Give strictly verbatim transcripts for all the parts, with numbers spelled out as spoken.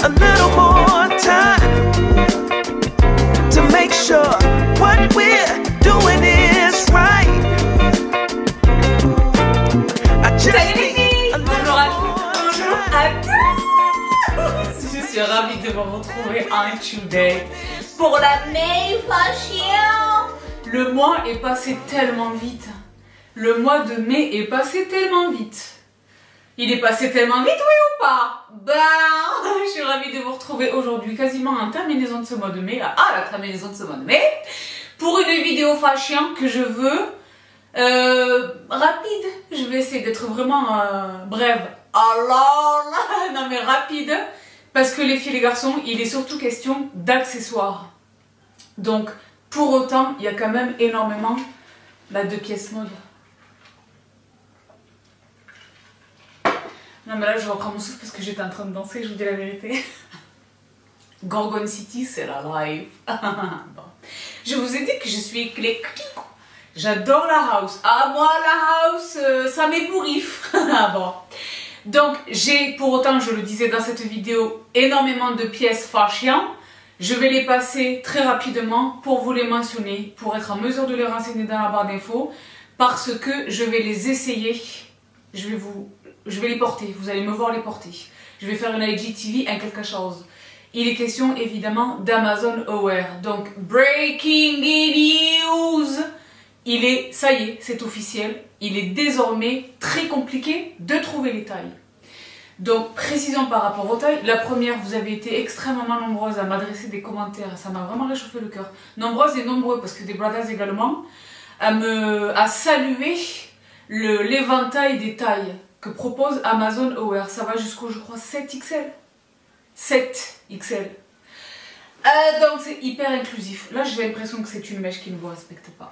a little more time to make sure what we're doing is right. I just need a little more time. Je suis ravie de vous retrouver en today pour la May Fashion. Le mois est passé tellement vite. Le mois de mai est passé tellement vite. Il est passé tellement vite, oui ou pas? Ben, je suis ravie de vous retrouver aujourd'hui, quasiment en terminaison de ce mois de mai, ah la terminaison de ce mois de mai, pour une vidéo fashion que je veux euh, rapide. Je vais essayer d'être vraiment euh, brève. Alors, non mais rapide, parce que les filles et les garçons, il est surtout question d'accessoires. Donc, pour autant, il y a quand même énormément bah, de pièces mode. Non mais là je reprends mon souffle parce que j'étais en train de danser, je vous dis la vérité. Gorgon City, c'est la live. Bon. Je vous ai dit que je suis éclectique. J'adore la house. Ah moi la house, euh, ça m'ébouriffe. Bon. Donc j'ai, pour autant je le disais dans cette vidéo, énormément de pièces fashion. Je vais les passer très rapidement pour vous les mentionner, pour être en mesure de les renseigner dans la barre d'infos, parce que je vais les essayer. Je vais vous... Je vais les porter, vous allez me voir les porter. Je vais faire une I G T V, un quelque chose. Il est question évidemment d'Amazon Aware. Donc, breaking news! Il est, ça y est, c'est officiel. Il est désormais très compliqué de trouver les tailles. Donc, précision par rapport aux tailles. La première, vous avez été extrêmement nombreuses à m'adresser des commentaires. Ça m'a vraiment réchauffé le cœur. Nombreuses et nombreux, parce que des brothers également, à me, à saluer le, l'éventail des tailles que propose Amazon Aware. Ça va jusqu'au, je crois, sept X L. sept X L. Euh, donc c'est hyper inclusif. Là, j'ai l'impression que c'est une mèche qui ne vous respecte pas.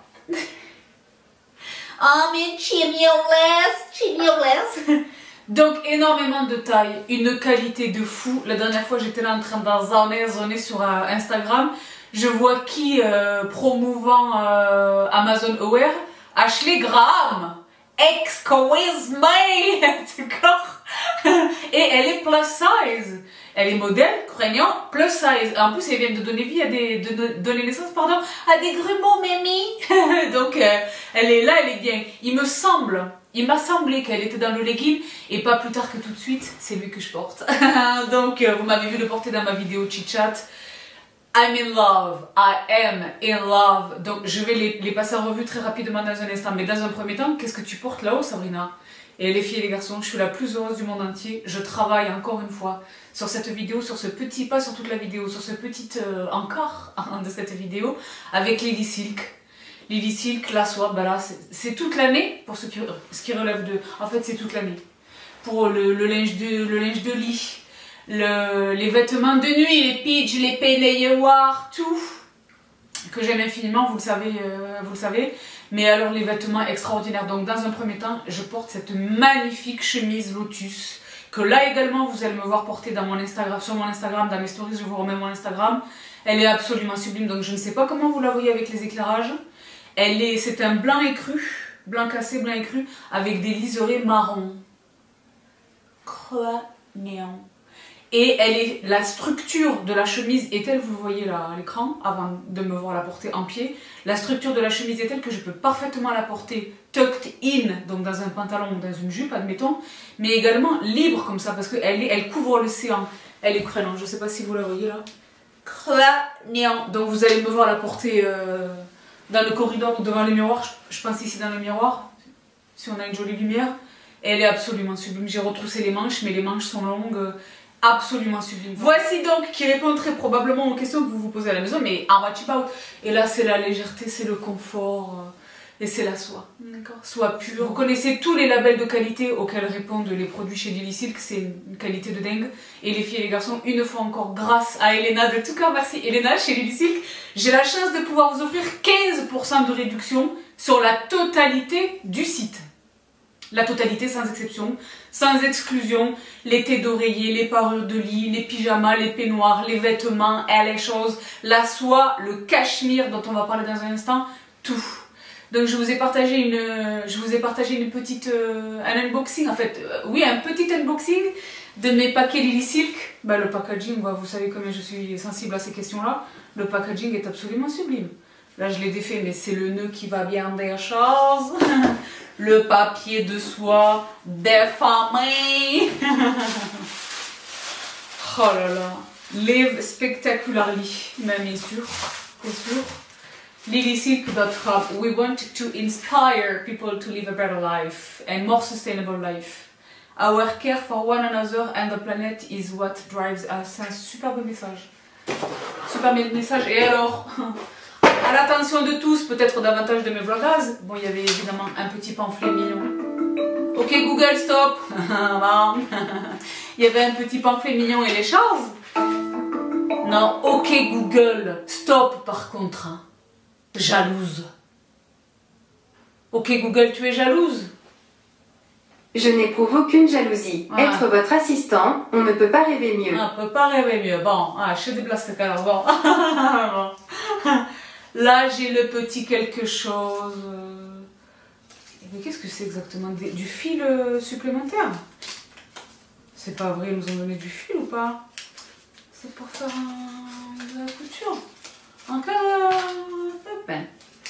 Oh, mais chignoles, chignoles. Donc, énormément de tailles, une qualité de fou. La dernière fois, j'étais là en train d'en zoner, zoner sur euh, Instagram. Je vois qui euh, promouvant euh, Amazon Aware. Ashley Graham. Excuse me, d'accord. Et elle est plus size. Elle est modèle, craignant, plus size. En plus, elle vient de donner vie à des, de, de donner naissance, pardon, à des grumeaux, mémie. Donc, euh, elle est là, elle est bien. Il me semble, il m'a semblé qu'elle était dans le legging, et pas plus tard que tout de suite, c'est lui que je porte. Donc, euh, vous m'avez vu le porter dans ma vidéo chit-chat. I'm in love, I am in love. Donc je vais les, les passer en revue très rapidement dans un instant. Mais dans un premier temps, qu'est-ce que tu portes là-haut, Sabrina? Et les filles et les garçons, je suis la plus heureuse du monde entier. Je travaille encore une fois sur cette vidéo, sur ce petit, pas sur toute la vidéo, sur ce petit euh, encore de cette vidéo avec Lily Silk. Lily Silk, la soie, bah là c'est toute l'année pour ce qui, ce qui relève de... En fait c'est toute l'année. Pour le, le, linge de, le linge de lit. Le, les vêtements de nuit, les pitch, les peignoirs, tout que j'aime infiniment, vous le savez, euh, vous le savez. Mais alors les vêtements extraordinaires. Donc dans un premier temps, je porte cette magnifique chemise Lotus que là également vous allez me voir porter dans mon Instagram, sur mon Instagram, dans mes stories. Je vous remets mon Instagram. Elle est absolument sublime. Donc je ne sais pas comment vous la voyez avec les éclairages. Elle est, c'est un blanc écru, blanc cassé, blanc écru, avec des liserés marron. Croix néant. Et elle est, la structure de la chemise est telle, vous le voyez là à l'écran, avant de me voir la porter en pied, la structure de la chemise est telle que je peux parfaitement la porter tucked in, donc dans un pantalon ou dans une jupe, admettons, mais également libre comme ça, parce qu'elle elle couvre le séant. Elle est crénante, je ne sais pas si vous la voyez là. Créant. Donc vous allez me voir la porter euh, dans le corridor ou devant le miroir, je, je pense ici dans le miroir, si on a une jolie lumière. Elle est absolument sublime. J'ai retroussé les manches, mais les manches sont longues. Euh, absolument sublime. Voici donc qui répond très probablement aux questions que vous vous posez à la maison, mais how much about? Et là c'est la légèreté, c'est le confort euh, et c'est la soie. D'accord. Soie pure. Vous connaissez tous les labels de qualité auxquels répondent les produits chez Lily Silk, c'est une qualité de dingue. Et les filles et les garçons, une fois encore, grâce à Elena, de tout cœur merci Elena chez Lily Silk, j'ai la chance de pouvoir vous offrir quinze pour cent de réduction sur la totalité du site. La totalité sans exception, sans exclusion, les thés d'oreiller, les parures de lit, les pyjamas, les peignoirs, les vêtements, les choses, la soie, le cachemire dont on va parler dans un instant, tout. Donc je vous ai partagé une, je vous ai partagé une petite, euh, un unboxing, en fait, euh, oui un petit unboxing de mes paquets Lily Silk. Bah, le packaging, bah, vous savez combien je suis sensible à ces questions-là. Le packaging est absolument sublime. Là, je l'ai défait, mais c'est le nœud qui va bien des choses. Le papier de soie défamé. Oh là là. Live spectacularly, même bien sûr. Bien sûr. Lily Silk dot com. We want to inspire people to live a better life and more sustainable life. Our care for one another and the planet is what drives us. C'est un superbe message. Superbe message. Et alors, à l'attention de tous, peut-être davantage de mes vloggers, bon, il y avait évidemment un petit pamphlet mignon. Ok Google, stop. Il y avait un petit pamphlet mignon et les choses. Non, ok Google, stop par contre. Jalouse. Ok Google, tu es jalouse? Je n'éprouve aucune jalousie. Ah. Être votre assistant, on ne peut pas rêver mieux. On ne peut pas rêver mieux. Bon, ah, je déplace le cadre. Bon. Bon. Là, j'ai le petit quelque chose. Mais qu'est-ce que c'est exactement? Du fil supplémentaire? C'est pas vrai, ils nous ont donné du fil ou pas? C'est pour faire un... de la couture. En cas de peine.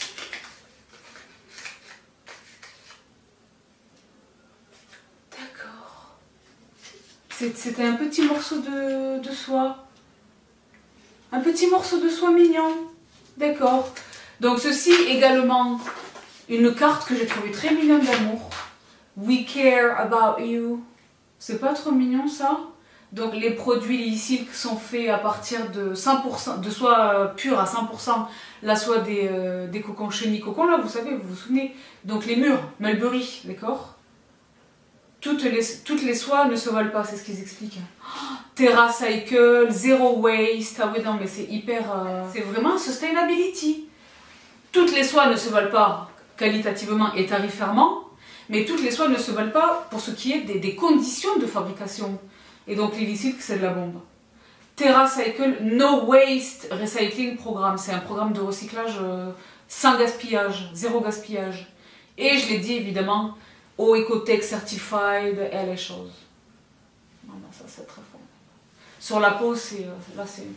D'accord. C'était un petit morceau de, de soie. Un petit morceau de soie mignon. D'accord. Donc ceci également, une carte que j'ai trouvée très mignonne d'amour. We care about you. C'est pas trop mignon ça? Donc les produits Lily Silk sont faits à partir de cent pour cent de soie pure à cent pour cent, la soie des, euh, des cocons chenilles cocon là, vous savez, vous vous souvenez. Donc les mûres, Mulberry, d'accord. Toutes les, toutes les soies ne se volent pas, c'est ce qu'ils expliquent. Oh, TerraCycle, zero waste, ah oui non mais c'est hyper... Euh, c'est vraiment sustainability. Toutes les soies ne se volent pas qualitativement et tarifairement, mais toutes les soies ne se volent pas pour ce qui est des, des conditions de fabrication. Et donc Lily Silk, c'est de la bombe. TerraCycle, No Waste Recycling Programme. C'est un programme de recyclage euh, sans gaspillage, zéro gaspillage. Et je l'ai dit évidemment, au Ecotech Certified et les choses. Non, non, ça c'est très fort. Sur la peau, c'est... Euh, là c'est...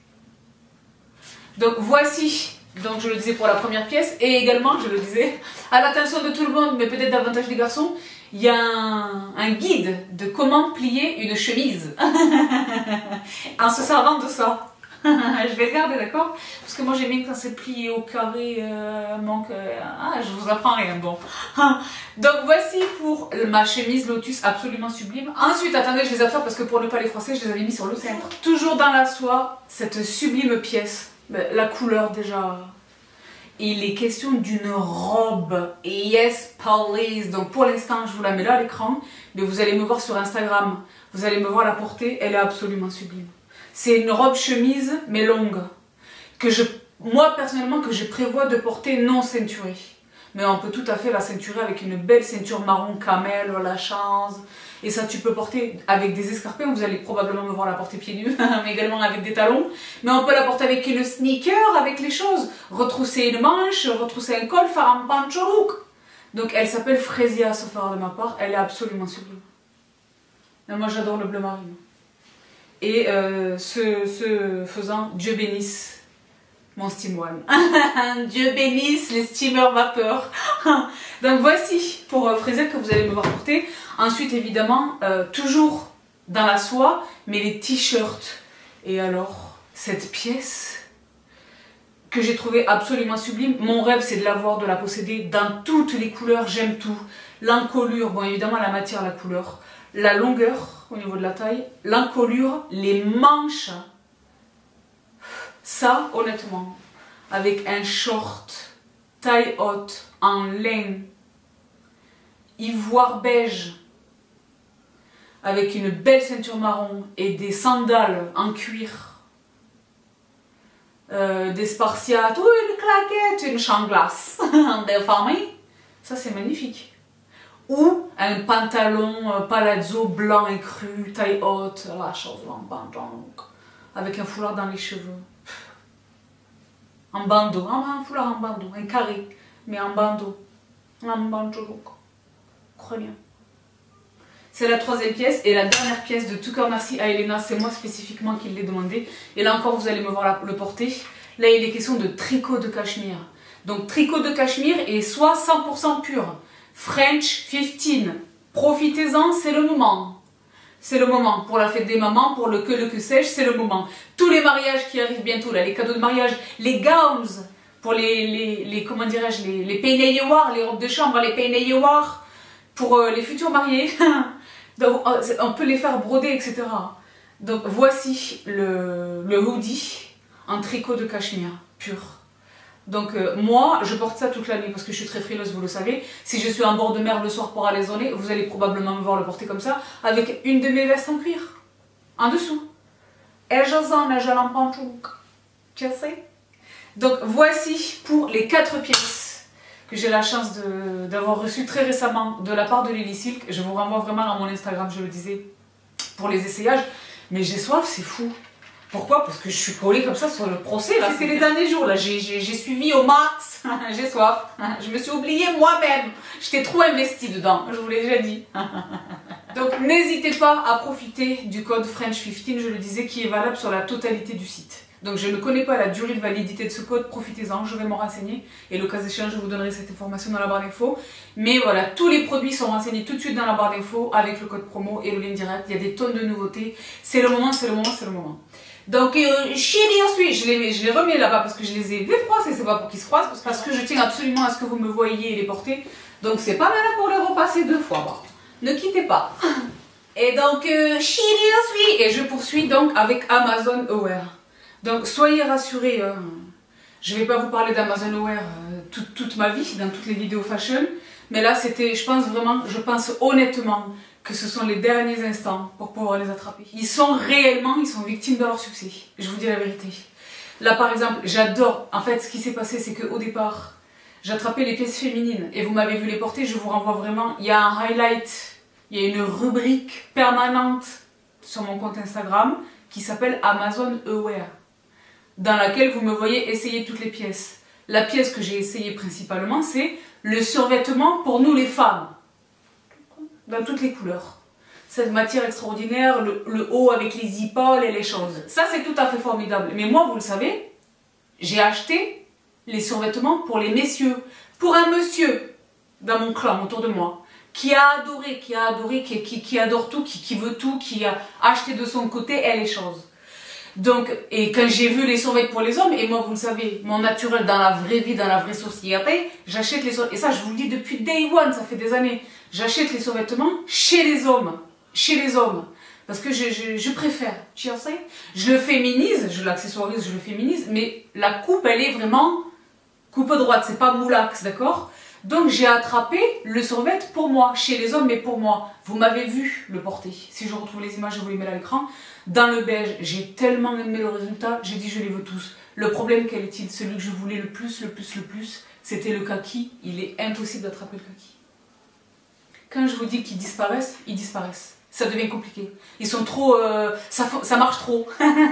Donc voici, donc je le disais pour la première pièce, et également, je le disais, à l'attention de tout le monde, mais peut-être davantage des garçons, il y a un, un guide de comment plier une chemise en se servant de ça. Je vais le garder, d'accord? Parce que moi j'aime bien quand c'est plié au carré, euh, manque... Euh, ah, je vous apprends rien, bon. Donc voici pour ma chemise Lotus absolument sublime. Ensuite, attendez, je les attrape parce que pour ne pas les froisser, je les avais mis sur le centre. Toujours dans la soie, cette sublime pièce. La couleur déjà... Il est question d'une robe. Yes, please. Donc pour l'instant, je vous la mets là à l'écran. Mais vous allez me voir sur Instagram. Vous allez me voir la porter. Elle est absolument sublime. C'est une robe chemise, mais longue. Que je, moi, personnellement, que je prévois de porter non ceinturée. Mais on peut tout à fait la ceinturer avec une belle ceinture marron camel, la chance. Et ça, tu peux porter avec des escarpins. Vous allez probablement me voir la porter pieds nus, mais également avec des talons. Mais on peut la porter avec une sneaker, avec les choses. Retrousser une manche, retrousser un col, faire un pancho look. Donc elle s'appelle Fresia, sauf erreur de ma part. Elle est absolument sublime. Mais moi, j'adore le bleu marine. Et euh, ce, ce faisant, Dieu bénisse mon Steam One. Dieu bénisse les steamers vapeur. Donc voici pour euh, Fresia que vous allez me voir porter. Ensuite évidemment, euh, toujours dans la soie, mais les t-shirts. Et alors, cette pièce que j'ai trouvée absolument sublime. Mon rêve c'est de l'avoir, de la posséder dans toutes les couleurs, j'aime tout. L'encolure, bon évidemment la matière, la couleur. La longueur au niveau de la taille, l'encolure, les manches. Ça, honnêtement, avec un short taille haute en laine, ivoire beige, avec une belle ceinture marron et des sandales en cuir, euh, des spartiates, ou une claquette, une changlasse déformée, ça c'est magnifique. Ou un pantalon euh, palazzo blanc et cru, taille haute, la chose en bandeau, avec un foulard dans les cheveux. En bandeau, un foulard en bandeau, un carré, mais en bandeau. En bandeau, crânien. C'est la troisième pièce et la dernière pièce de tout cœur merci à Elena. C'est moi spécifiquement qui l'ai demandé. Et là encore, vous allez me voir la, le porter. Là, il est question de tricot de cachemire. Donc, tricot de cachemire et soit cent pour cent pur. French quinze. Profitez-en, c'est le moment. C'est le moment. Pour la fête des mamans, pour le que le que sais-je, c'est le moment. Tous les mariages qui arrivent bientôt, là, les cadeaux de mariage, les gowns, pour les, les, les comment dirais-je, les, les peineyewar, les robes de chambre, les peineyewar, pour euh, les futurs mariés. Donc, on peut les faire broder, et cetera. Donc, voici le, le hoodie en tricot de cachemire pur. Donc, euh, moi, je porte ça toute l'année parce que je suis très frileuse, vous le savez. Si je suis en bord de mer le soir pour aller zoner, vous allez probablement me voir le porter comme ça, avec une de mes vestes en cuir, en dessous. Et je sens, mais je l'en prends tout. Tu sais? Donc, voici pour les quatre pièces que j'ai la chance d'avoir reçu très récemment de la part de Lily Silk. Je vous renvoie vraiment à mon Instagram, je le disais, pour les essayages. Mais j'ai soif, c'est fou. Pourquoi? Parce que je suis collée comme ça sur le procès. C'était les derniers jours, là. J'ai suivi au max. J'ai soif. Je me suis oubliée moi-même. J'étais trop investie dedans, je vous l'ai déjà dit. Donc, n'hésitez pas à profiter du code French quinze, je le disais, qui est valable sur la totalité du site. Donc je ne connais pas la durée de validité de ce code, profitez-en, je vais m'en renseigner. Et le cas échéant, je vous donnerai cette information dans la barre d'infos. Mais voilà, tous les produits sont renseignés tout de suite dans la barre d'infos avec le code promo et le lien direct. Il y a des tonnes de nouveautés. C'est le moment, c'est le moment, c'est le moment. Donc, euh, chérie, ensuite, je les, je les remets là-bas parce que je les ai défroissés. C'est pas pour qu'ils se froissent, parce que je tiens absolument à ce que vous me voyiez et les porter. Donc c'est pas mal pour les repasser deux fois. Bon. Ne quittez pas. Et donc, euh, chérie, ensuite, et je poursuis donc avec Amazon Aware. Donc soyez rassurés, euh, je ne vais pas vous parler d'Amazon Aware euh, toute, toute ma vie, dans toutes les vidéos fashion, mais là c'était, je pense vraiment, je pense honnêtement que ce sont les derniers instants pour pouvoir les attraper. Ils sont réellement, ils sont victimes de leur succès, je vous dis la vérité. Là par exemple, j'adore, en fait ce qui s'est passé c'est qu'au départ, j'attrapais les pièces féminines et vous m'avez vu les porter, je vous renvoie vraiment, il y a un highlight, il y a une rubrique permanente sur mon compte Instagram qui s'appelle Amazon Aware, dans laquelle vous me voyez essayer toutes les pièces. La pièce que j'ai essayée principalement, c'est le survêtement pour nous les femmes, dans toutes les couleurs. Cette matière extraordinaire, le, le haut avec les épaules et les choses. Ça, c'est tout à fait formidable. Mais moi, vous le savez, j'ai acheté les survêtements pour les messieurs. Pour un monsieur, dans mon clan, autour de moi, qui a adoré, qui a adoré, qui, qui, qui adore tout, qui, qui veut tout, qui a acheté de son côté et les choses. Donc, et quand j'ai vu les survêtements pour les hommes, et moi vous le savez, mon naturel dans la vraie vie, dans la vraie société, j'achète les survêtements, et ça je vous le dis depuis day one, ça fait des années, j'achète les survêtements chez les hommes, chez les hommes, parce que je, je, je préfère, tu sais, je le féminise, je l'accessoirise, je le féminise, mais la coupe elle est vraiment coupe droite, c'est pas moulax, d'accord? Donc j'ai attrapé le survêtement pour moi, chez les hommes, mais pour moi. Vous m'avez vu le porter. Si je retrouve les images, je vous les mets à l'écran. Dans le beige, j'ai tellement aimé le résultat, j'ai dit je les veux tous. Le problème, quel est-il? Celui que je voulais le plus, le plus, le plus, c'était le kaki. Il est impossible d'attraper le kaki. Quand je vous dis qu'ils disparaissent, ils disparaissent. Ça devient compliqué. Ils sont trop... Euh, ça, ça marche trop.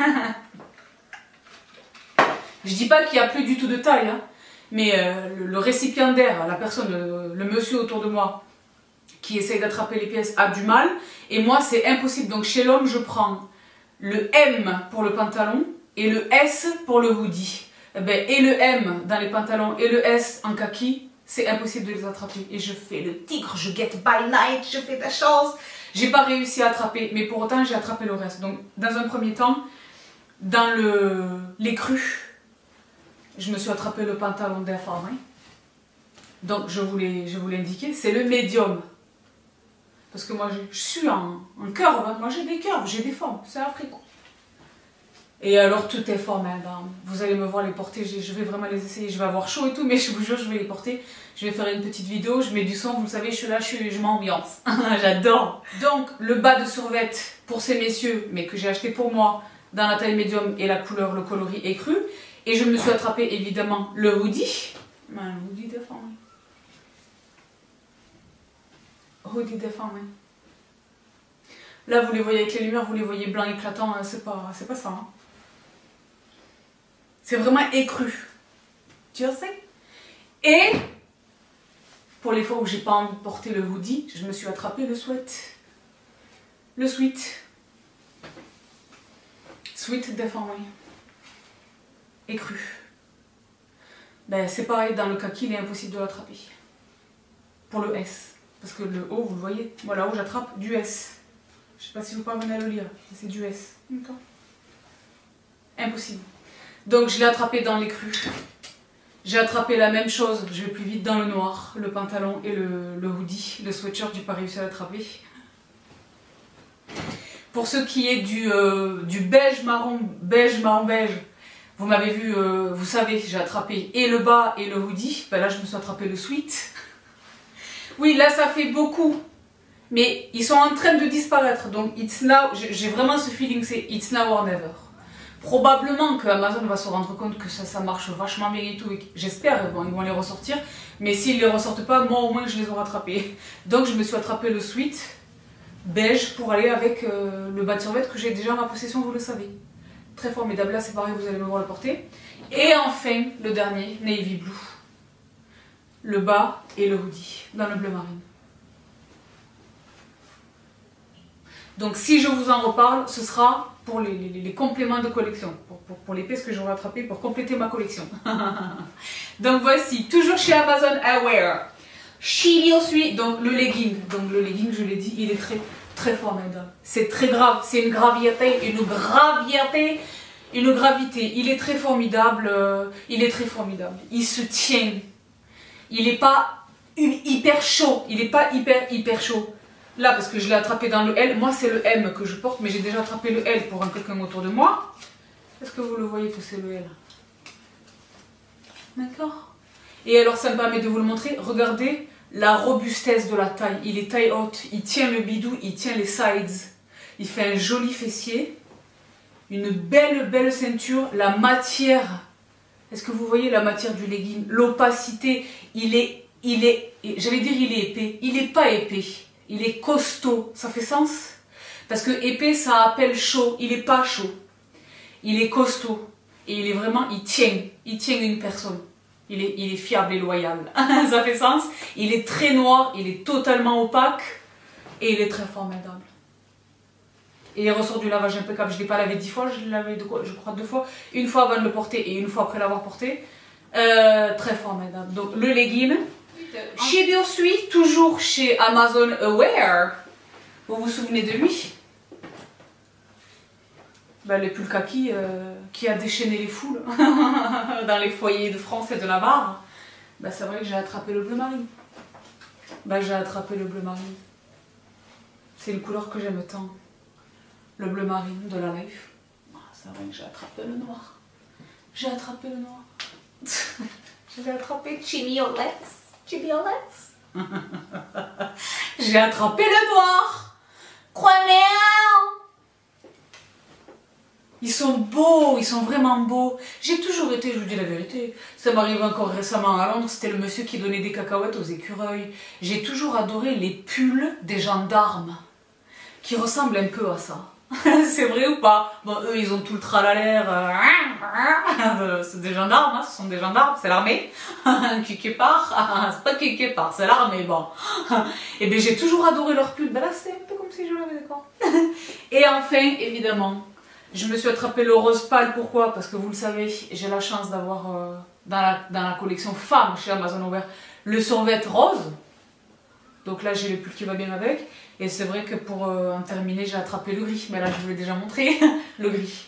Je dis pas qu'il n'y a plus du tout de taille, hein. Mais euh, le, le récipiendaire, la personne, le, le monsieur autour de moi qui essaye d'attraper les pièces a du mal. Et moi, c'est impossible. Donc chez l'homme, je prends le M pour le pantalon et le S pour le hoodie. Et, ben, et le M dans les pantalons et le S en kaki, c'est impossible de les attraper. Et je fais le tigre, je get by night, je fais des choses. J'ai pas réussi à attraper, mais pour autant, j'ai attrapé le reste. Donc dans un premier temps, dans le, les crus, je me suis attrapé le pantalon d'informé. Donc je voulais, je voulais indiquer, c'est le médium. Parce que moi je, je suis en, en curve, hein. Moi j'ai des curves, j'ai des formes, c'est africain. Et alors tout est formé, ben, vous allez me voir les porter, je vais vraiment les essayer, je vais avoir chaud et tout, mais je vous jure je vais les porter. Je vais faire une petite vidéo, je mets du son, vous le savez, je suis là, je, suis, je m'ambiance. J'adore. Donc le bas de survêt pour ces messieurs, mais que j'ai acheté pour moi, dans la taille médium et la couleur, le coloris écru. Et je me suis attrapé évidemment le hoodie. Ben, le hoodie déformé. Hoodie déformé. Là, vous les voyez avec les lumières, vous les voyez blancs éclatants, c'est pas, c'est pas ça. Hein. C'est vraiment écru. Tu sais? Et pour les fois où j'ai pas envie de porter le hoodie, je me suis attrapé le sweat. Le sweat. Sweat déformé. Écru. Ben, c'est pareil, dans le kaki, il est impossible de l'attraper. Pour le S. Parce que le O, vous le voyez, voilà où j'attrape du S. Je sais pas si vous parvenez à le lire, c'est du S. D'accord. Impossible. Donc je l'ai attrapé dans l'écru. J'ai attrapé la même chose, je vais plus vite dans le noir, le pantalon et le, le hoodie. Le sweatshirt, j'ai pas réussi à l'attraper. Pour ce qui est du, euh, du beige marron, beige marron beige, vous m'avez vu, euh, vous savez, j'ai attrapé et le bas et le hoodie. Ben là, je me suis attrapé le sweat. Oui, là, ça fait beaucoup. Mais ils sont en train de disparaître. Donc, it's now. J'ai vraiment ce feeling, c'est it's now or never. Probablement que Amazon va se rendre compte que ça, ça marche vachement bien et tout. J'espère, bon, ils vont les ressortir. Mais s'ils ne les ressortent pas, moi au moins, je les aurai attrapés. Donc, je me suis attrapé le sweat beige pour aller avec euh, le bas de survêt que j'ai déjà en ma possession, vous le savez. Très formidable. Là, c'est pareil, vous allez me voir le porter. Et enfin, le dernier, navy blue. Le bas et le hoodie dans le bleu marine. Donc si je vous en reparle, ce sera pour les, les, les compléments de collection, pour, pour, pour les pièces que j'aurai attrapées pour compléter ma collection. Donc voici, toujours chez Amazon Aware, Shibio Sui, donc le legging. Donc le legging, je l'ai dit, il est très très formidable. C'est très grave, c'est une gravité, une gravité, une gravité. Il est très formidable, euh, il est très formidable. Il se tient. Il n'est pas hyper chaud, il n'est pas hyper hyper chaud. Là, parce que je l'ai attrapé dans le L, moi c'est le M que je porte, mais j'ai déjà attrapé le L pour un quelqu'un autour de moi. Est-ce que vous le voyez que c'est le L? D'accord. Et alors ça me permet de vous le montrer, regardez la robustesse de la taille. Il est taille haute, il tient le bidou, il tient les sides. Il fait un joli fessier, une belle belle ceinture, la matière. Est-ce que vous voyez la matière du legging? L'opacité, il est, il est, j'allais dire il est épais, il n'est pas épais. Il est costaud, ça fait sens? Parce que épais, ça appelle chaud. Il n'est pas chaud. Il est costaud. Et il est vraiment, il tient. Il tient une personne. Il est, il est fiable et loyal. Ça fait sens? Il est très noir, il est totalement opaque. Et il est très formidable. Et il ressort du lavage impeccable. Je ne l'ai pas lavé dix fois, je l'ai lavé de quoi, je crois deux fois. Une fois avant de le porter et une fois après l'avoir porté. Euh, très formidable. Donc le legging. Shibio Sui, toujours chez Amazon Aware. Vous vous souvenez de lui? Ben, le pull kaki euh, qui a déchaîné les foules dans les foyers de France et de Navarre. Ben, c'est vrai que j'ai attrapé le bleu marine. Ben, j'ai attrapé le bleu marine. C'est une couleur que j'aime tant. Le bleu marine de la Life. C'est vrai que j'ai attrapé le noir. J'ai attrapé le noir. J'ai attrapé Chimiolex. J'ai attrapé le noir. Croyez. Ils sont beaux, ils sont vraiment beaux. J'ai toujours été, je vous dis la vérité, ça m'arrive encore récemment à Londres, c'était le monsieur qui donnait des cacahuètes aux écureuils. J'ai toujours adoré les pulls des gendarmes, qui ressemblent un peu à ça. C'est vrai ou pas? Bon, eux, ils ont tout le tralalaire. Euh, c'est des gendarmes, hein, ce sont des gendarmes, c'est l'armée. Quelque part, c'est pas quelque part, c'est l'armée, bon. Et bien, j'ai toujours adoré leur pull. Ben là, c'est un peu comme si je l'avais, d'accord. Et enfin, évidemment, je me suis attrapé le rose pâle. Pourquoi? Parce que vous le savez, j'ai la chance d'avoir euh, dans, la, dans la collection femmes chez Amazon Aware le survêt rose. Donc là, j'ai le pull qui va bien avec. Et c'est vrai que pour euh, en terminer, j'ai attrapé le gris. Mais là, je vous l'ai déjà montré, le gris.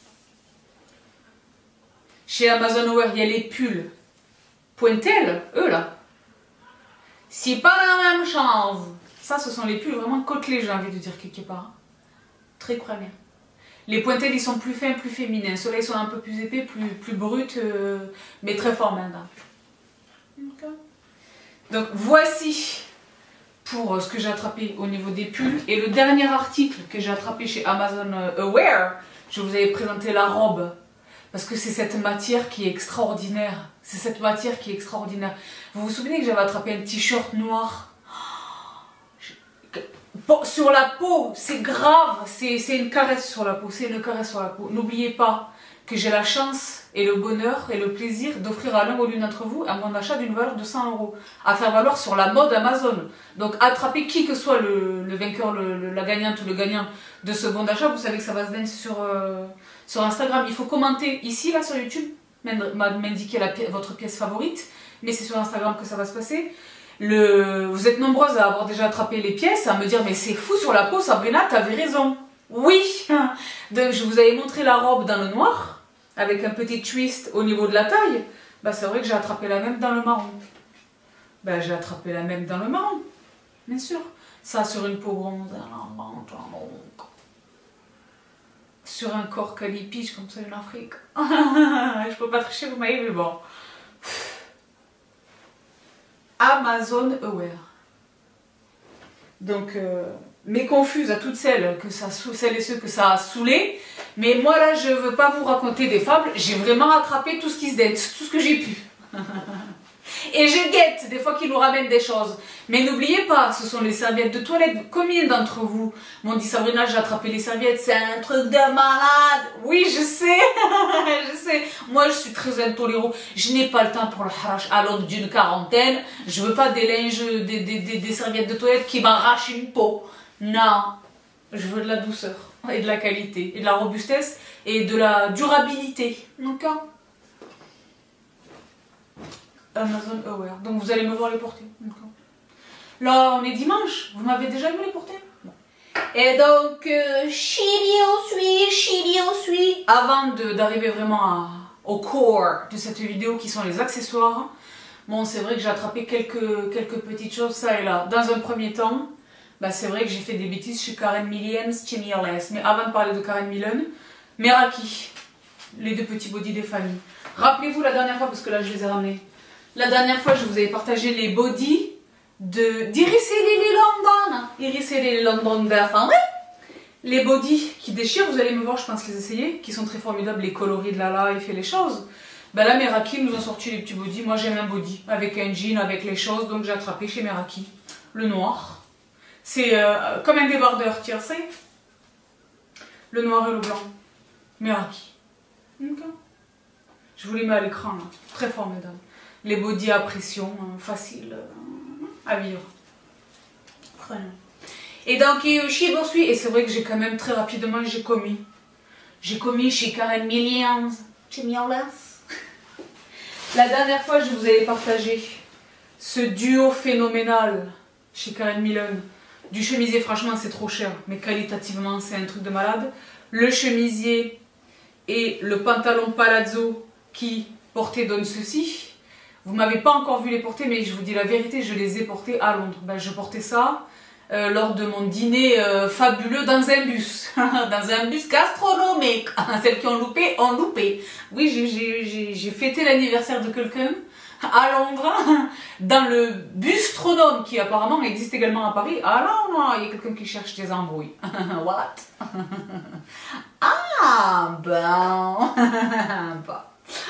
Chez Amazon Aware, il y a les pulls pointelles, eux là. C'est pas la même chose. Ça, ce sont les pulls vraiment côtelés, j'ai envie de dire quelque part. Très croyants. Les pointelles, ils sont plus fins, plus féminins. Ceux-là, ils sont un peu plus épais, plus, plus bruts, euh, mais très forts maintenant. Okay. Donc, voici pour ce que j'ai attrapé au niveau des pulls. Et le dernier article que j'ai attrapé chez Amazon Aware, je vous avais présenté la robe. Parce que c'est cette matière qui est extraordinaire. C'est cette matière qui est extraordinaire. Vous vous souvenez que j'avais attrapé un t-shirt noir? Bon, sur la peau, c'est grave, c'est une caresse sur la peau, c'est une caresse sur la peau. N'oubliez pas que j'ai la chance et le bonheur et le plaisir d'offrir à l'un ou l'une d'entre vous un bon d'achat d'une valeur de cent euros à faire valoir sur la mode Amazon. Donc attrapez qui que soit le, le vainqueur, le, le, la gagnante ou le gagnant de ce bon d'achat, vous savez que ça va se donner sur, euh, sur Instagram. Il faut commenter ici, là, sur YouTube, m'indiquer votre pièce favorite, mais c'est sur Instagram que ça va se passer. Le... Vous êtes nombreuses à avoir déjà attrapé les pièces, à me dire mais c'est fou sur la peau, Sabrina, t'avais raison. Oui. Donc je vous avais montré la robe dans le noir, avec un petit twist au niveau de la taille. Bah c'est vrai que j'ai attrapé la même dans le marron. Bah j'ai attrapé la même dans le marron, bien sûr. Ça sur une peau bronze, sur un corps calipiche comme ça en Afrique. Je peux pas tricher, vous m'avez vu, mais bon. Amazon Aware. Donc, euh, mais confuse à toutes celles, que ça, celles et ceux que ça a saoulé. Mais moi là, je veux pas vous raconter des fables. J'ai vraiment attrapé tout ce qui se dette, tout ce que j'ai pu. Et je guette des fois qu'ils nous ramènent des choses. Mais n'oubliez pas, ce sont les serviettes de toilette. Combien d'entre vous m'ont dit Sabrina, j'ai attrapé les serviettes, c'est un truc de malade. Oui, je sais, je sais. Moi, je suis très intolérante. Je n'ai pas le temps pour le harash à l'aube d'une quarantaine. Je veux pas des linges, des, des, des, des serviettes de toilette qui m'arrachent une peau. Non, je veux de la douceur et de la qualité et de la robustesse et de la durabilité. D'accord? Amazon Aware. Donc vous allez me voir les porter. Là, on est dimanche. Vous m'avez déjà vu les porter? Bon. Et donc, euh, suit, suit. Avant d'arriver vraiment à, au core de cette vidéo qui sont les accessoires, bon, c'est vrai que j'ai attrapé quelques, quelques petites choses, ça et là. Dans un premier temps, bah, c'est vrai que j'ai fait des bêtises chez Karen Millen, Chemieless. Mais avant de parler de Karen Millen, Meraki, les deux petits bodys des familles. Rappelez-vous la dernière fois, parce que là, je les ai ramenés. La dernière fois, je vous avais partagé les bodys de d'Iris et Lily London. Iris et Lily London d'Afin. Les bodys qui déchirent, vous allez me voir, je pense, les essayer, qui sont très formidables, les coloris de la life et les choses. Ben là, Meraki nous ont sorti les petits bodys. Moi, j'aime un body avec un jean, avec les choses, donc j'ai attrapé chez Meraki. Le noir. C'est euh, comme un débardeur, tu sais. Le noir et le blanc. Meraki. Okay. Je vous les mets à l'écran, là. Très formidable. Les bodys à pression, euh, facile euh, à vivre. Voilà. Et donc, chez Borsui, et c'est vrai que j'ai quand même très rapidement, j'ai commis. J'ai commis chez Karen Millen, chez Mialas. La dernière fois, je vous avais partagé ce duo phénoménal chez Karen Millen. Du chemisier, franchement, c'est trop cher, mais qualitativement, c'est un truc de malade. Le chemisier et le pantalon palazzo qui porté donne ceci. Vous ne m'avez pas encore vu les porter, mais je vous dis la vérité, je les ai portés à Londres. Ben, je portais ça euh, lors de mon dîner euh, fabuleux dans un bus. Dans un bus gastronomique. Celles qui ont loupé, ont loupé. Oui, j'ai fêté l'anniversaire de quelqu'un à Londres, dans le bustronome qui apparemment existe également à Paris. Ah non, non, il y a quelqu'un qui cherche des embrouilles. What? Ah, ben... bon.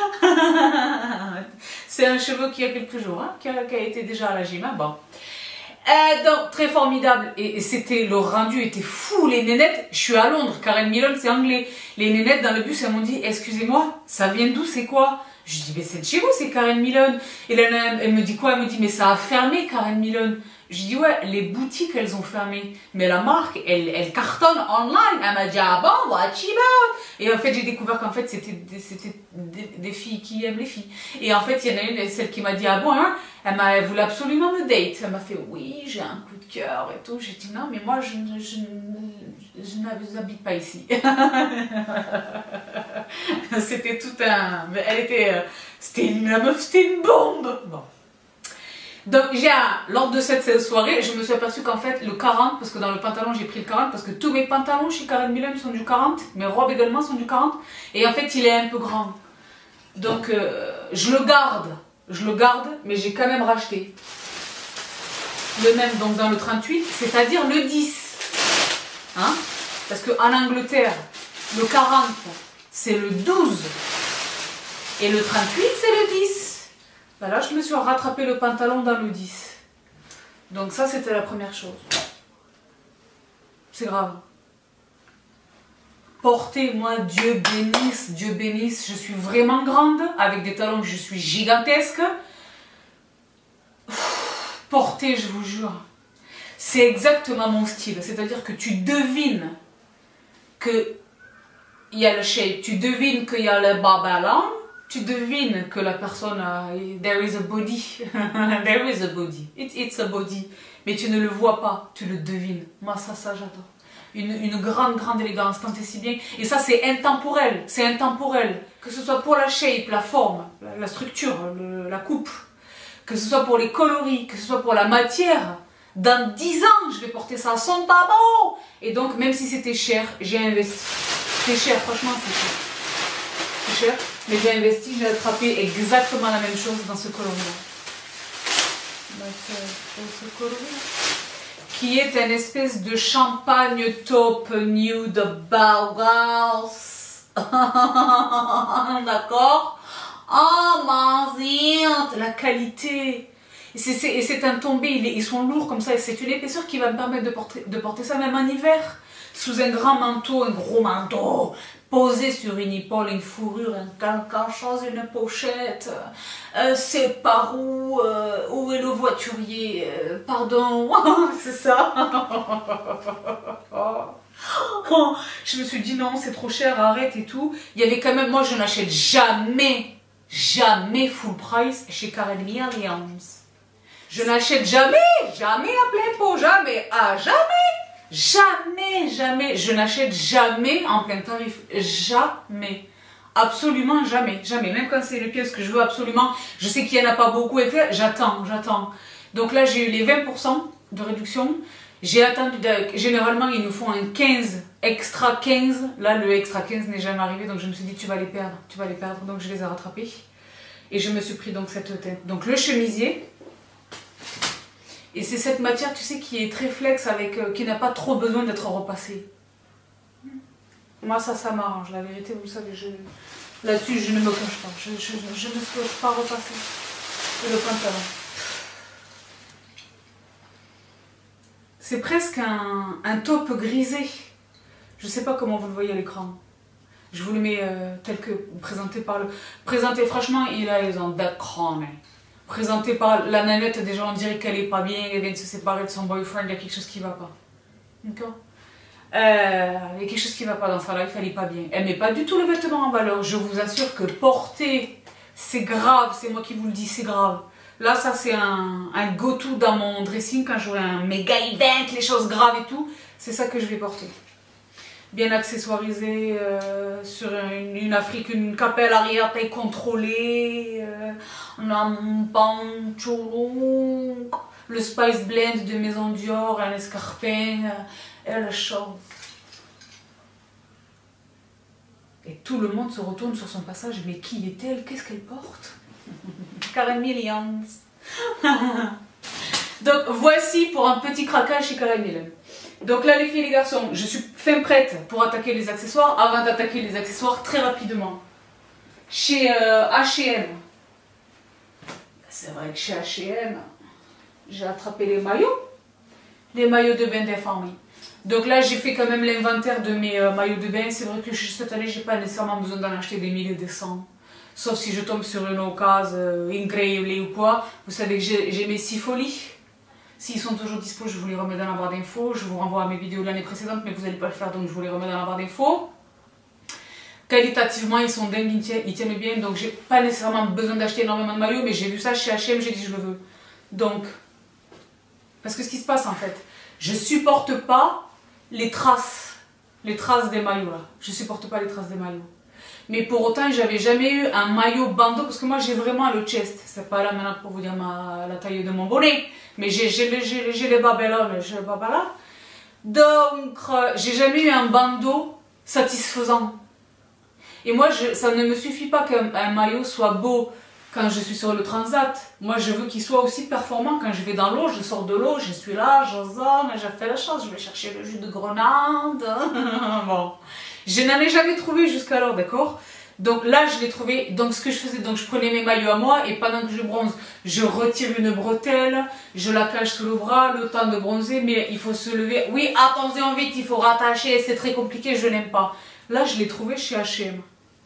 C'est un cheveu qui a quelques jours, hein, qui, a, qui a été déjà à la gym. Hein, bon. Euh, donc, très formidable. Et, et c'était, le rendu était fou. Les nénettes, je suis à Londres, Karen Millen, c'est anglais. Les nénettes dans le bus, elles m'ont dit, excusez-moi, ça vient d'où, c'est quoi? Je dis, mais c'est de chez vous, c'est Karen Millen. Et là, elle me dit quoi? Elle me dit, mais ça a fermé, Karen Millen. Je dis, ouais, les boutiques, elles ont fermé. Mais la marque, elle, elle cartonne online. Elle m'a dit, ah bon, what about? Et en fait, j'ai découvert qu'en fait, c'était des, des, des filles qui aiment les filles. Et en fait, il y en a une, celle qui m'a dit, ah bon, hein? Elle, elle voulait absolument me date. Elle m'a fait, oui, j'ai un coup de cœur et tout. J'ai dit, non, mais moi, je, je, je, je n'habite pas ici. C'était tout un... Elle était... C'était une, la meuf, c'était une bombe. Bon. Donc, j'ai, lors de cette soirée, je me suis aperçue qu'en fait, le quarante, parce que dans le pantalon, j'ai pris le quarante, parce que tous mes pantalons chez Karen Millen sont du quarante, mes robes également sont du quarante, et en fait, il est un peu grand. Donc, euh, je le garde, je le garde, mais j'ai quand même racheté le même, donc dans le trente-huit, c'est-à-dire le dix. Hein? Parce qu'en Angleterre, le quarante, c'est le douze, et le trente-huit, c'est le dix. Ben là, je me suis rattrapé le pantalon dans le dix. Donc ça, c'était la première chose. c'est grave. Porter, moi, Dieu bénisse, Dieu bénisse, je suis vraiment grande, avec des talons, je suis gigantesque. Porter, je vous jure, c'est exactement mon style. C'est-à-dire que tu devines que il y a le shape, tu devines qu'il y a le bas ballon, tu devines que la personne a, there is a body, there is a body, It, it's a body, mais tu ne le vois pas, tu le devines. Moi ça, ça j'adore. Une, une grande, grande élégance, tant et si bien. Et ça c'est intemporel, c'est intemporel, que ce soit pour la shape, la forme, la, la structure, le, la coupe, que ce soit pour les coloris, que ce soit pour la matière. Dans dix ans, je vais porter ça à son tableau. Et donc, même si c'était cher, j'ai investi. C'est cher, franchement, c'est cher. C'est cher, mais j'ai investi, j'ai attrapé exactement la même chose dans ce coloris-là. Dans ce, dans ce coloris-là. Qui est une espèce de champagne taupe nude Bauhaus. D'accord? Oh, mazinte, la qualité. Et c'est un tombé, ils, ils sont lourds comme ça, et c'est une épaisseur qui va me permettre de porter, de porter ça même en hiver, sous un grand manteau, un gros manteau, posé sur une épaule, une fourrure, un quelque chose, une pochette. Euh, c'est par où, euh, où est le voiturier, euh, pardon, c'est ça. Oh, je me suis dit non, c'est trop cher, arrête et tout. Il y avait quand même, moi je n'achète jamais, jamais full price chez Karen Williams. Je n'achète jamais, jamais à plein pot, jamais, ah jamais, jamais, jamais, je n'achète jamais en plein tarif, jamais, absolument jamais, jamais, même quand c'est les pièces que je veux absolument, je sais qu'il n'y en a pas beaucoup, et j'attends, j'attends. Donc là j'ai eu les vingt pour cent de réduction, j'ai attendu, généralement ils nous font un quinze, extra quinze, là le extra quinze n'est jamais arrivé, donc je me suis dit tu vas les perdre, tu vas les perdre, donc je les ai rattrapés. Et je me suis pris donc cette tête, donc le chemisier. Et c'est cette matière, tu sais, qui est très flex, avec, euh, qui n'a pas trop besoin d'être repassée. Moi, ça, ça m'arrange. La vérité, vous le savez, là-dessus, je ne me cache pas. Je, je, je ne souhaite pas repasser. C'est le pantalon. C'est presque un, un taupe grisé. Je ne sais pas comment vous le voyez à l'écran. Je vous le mets euh, tel que présenté par le... Présenté, franchement, il a les ondes d'écran. Présenté par la nanette, déjà on dirait qu'elle est pas bien, elle vient de se séparer de son boyfriend, il y a quelque chose qui va pas. D'accord euh, Il y a quelque chose qui va pas dans sa life, elle est pas bien. Elle met pas du tout le vêtement en valeur. Je vous assure que porter, c'est grave, c'est moi qui vous le dis, c'est grave. Là, ça c'est un, un go-to dans mon dressing quand j'aurai un méga event, les choses graves et tout. C'est ça que je vais porter. Bien accessoirisé, euh, sur une, une Afrique, une capelle arrière, taille contrôlée, euh, un pantalon, le Spice Blend de Maison Dior, un escarpin, euh, et la chose. Et tout le monde se retourne sur son passage, mais qui est-elle? Qu'est-ce qu'elle porte? Karen Williams. Donc voici pour un petit craquage chez Karen Williams. Donc là les filles et les garçons, je suis fin prête pour attaquer les accessoires. Avant d'attaquer les accessoires, très rapidement, chez euh, H et M, c'est vrai que chez H et M, j'ai attrapé les maillots, les maillots de bain des familles. Donc là j'ai fait quand même l'inventaire de mes euh, maillots de bain. C'est vrai que cette année j'ai pas nécessairement besoin d'en acheter des milliers, des cents. Sauf si je tombe sur une occasion euh, incroyable ou quoi. Vous savez que j'ai mes six folies. S'ils sont toujours dispo, je vous les remets dans la barre d'infos. Je vous renvoie à mes vidéos de l'année précédente, mais vous n'allez pas le faire, donc je vous les remets dans la barre d'infos. Qualitativement, ils sont dingues, ils tiennent, ils tiennent bien, donc j'ai pas nécessairement besoin d'acheter énormément de maillots, mais j'ai vu ça chez H et M, j'ai dit je le veux. Donc, parce que ce qui se passe en fait, je supporte pas les traces, les traces des maillots là. Je supporte pas les traces des maillots. Mais pour autant, j'avais jamais eu un maillot bandeau, parce que moi j'ai vraiment le chest. C'est pas là maintenant pour vous dire ma, la taille de mon bonnet, mais j'ai les babelons, j'ai les babala. Donc, euh, j'ai jamais eu un bandeau satisfaisant. Et moi, je, ça ne me suffit pas qu'un maillot soit beau quand je suis sur le transat. Moi, je veux qu'il soit aussi performant quand je vais dans l'eau. Je sors de l'eau, je suis là, je zone, j'ai fait la chose, je vais chercher le jus de grenade. Bon. Je n'en ai jamais trouvé jusqu'alors, d'accord? Donc là, je l'ai trouvé. Donc ce que je faisais, donc je prenais mes maillots à moi et pendant que je bronze, je retire une bretelle, je la cache sous le bras, le temps de bronzer, mais il faut se lever. Oui, attention vite, il faut rattacher, c'est très compliqué, je n'aime pas. Là, je l'ai trouvé chez H et M.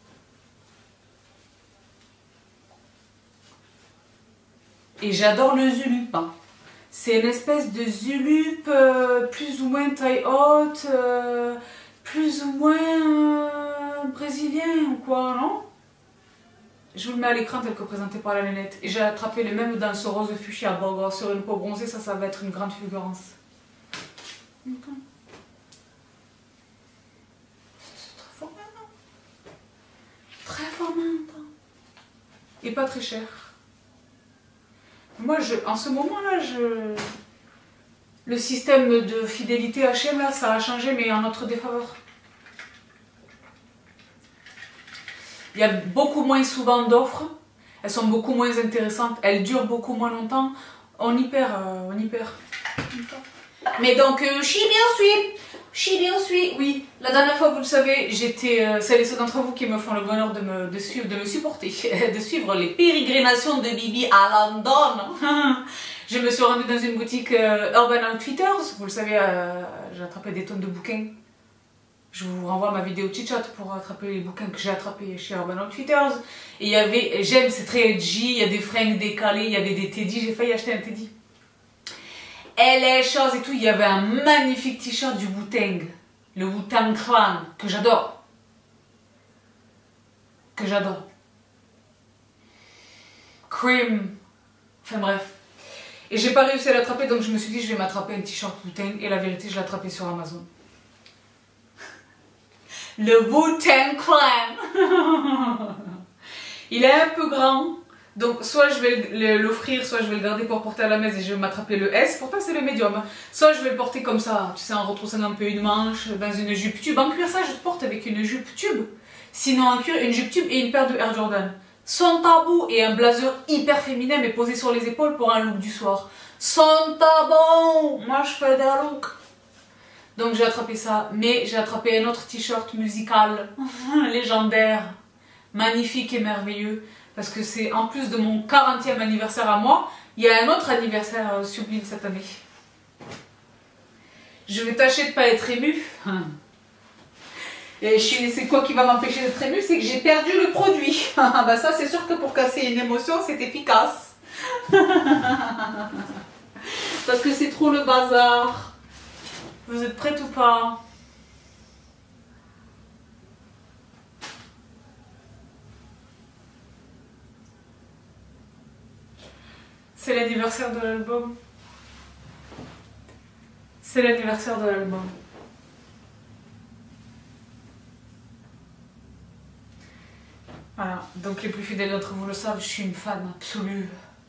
Et j'adore le Zulup. Hein. C'est une espèce de Zulup euh, plus ou moins taille haute, euh, plus ou moins euh, brésilien ou quoi, non? Je vous le mets à l'écran tel que présenté par la lunette. Et j'ai attrapé le même dans ce rose fuchsia. Bon, sur une peau bronzée, ça, ça va être une grande fulgurance. C'est très fort maintenant. Très fort maintenant. Et pas très cher. Moi, je, en ce moment-là, je... le système de fidélité H et M, là, ça a changé, mais en notre défaveur. Il y a beaucoup moins souvent d'offres, elles sont beaucoup moins intéressantes, elles durent beaucoup moins longtemps, on y perd, euh, on y perd. Mais donc, euh, chi bien suis, chi bien suis, oui. La dernière fois, vous le savez, j'étais, euh, celles et ceux d'entre vous qui me font le bonheur de me, de suivre, de me supporter, de suivre les pérégrinations de Bibi à London. Je me suis rendue dans une boutique euh, Urban Outfitters, vous le savez, euh, j'ai attrapé des tonnes de bouquins. Je vous renvoie à ma vidéo chit-chat pour attraper les bouquins que j'ai attrapés chez Urban Outfitters. Et il y avait, j'aime, c'est très edgy, il y a des fringues décalées, il y avait des teddy, j'ai failli acheter un teddy. Et les choses et tout, il y avait un magnifique t-shirt du Wu-Tang, le Wu-Tang Clan, que j'adore. Que j'adore. Cream, enfin bref. Et j'ai pas réussi à l'attraper, donc je me suis dit, je vais m'attraper un t-shirt Wu-Tang, et la vérité, je l'ai attrapé sur Amazon. Le Wu-Tang Clan. Il est un peu grand, donc soit je vais l'offrir, soit je vais le garder pour porter à la maison et je vais m'attraper le S. Pourtant c'est le médium. Soit je vais le porter comme ça, tu sais, en retroussant un peu une manche, dans une jupe tube. En cuir, ça je le porte avec une jupe tube. Sinon en cuir, une jupe tube et une paire de Air Jordan. Sans tabou et un blazer hyper féminin mais posé sur les épaules pour un look du soir. Sans tabou. Moi je fais des looks. Donc j'ai attrapé ça, mais j'ai attrapé un autre t-shirt musical, légendaire, magnifique et merveilleux, parce que c'est en plus de mon quarantième anniversaire à moi, il y a un autre anniversaire euh, sublime cette année. Je vais tâcher de ne pas être émue. Et c'est quoi qui va m'empêcher d'être émue? C'est que j'ai perdu le produit. Bah ça c'est sûr que pour casser une émotion c'est efficace. Parce que c'est trop le bazar. Vous êtes prêtes ou pas? C'est l'anniversaire de l'album. C'est l'anniversaire de l'album. Voilà, donc les plus fidèles d'entre vous le savent, je suis une fan absolue.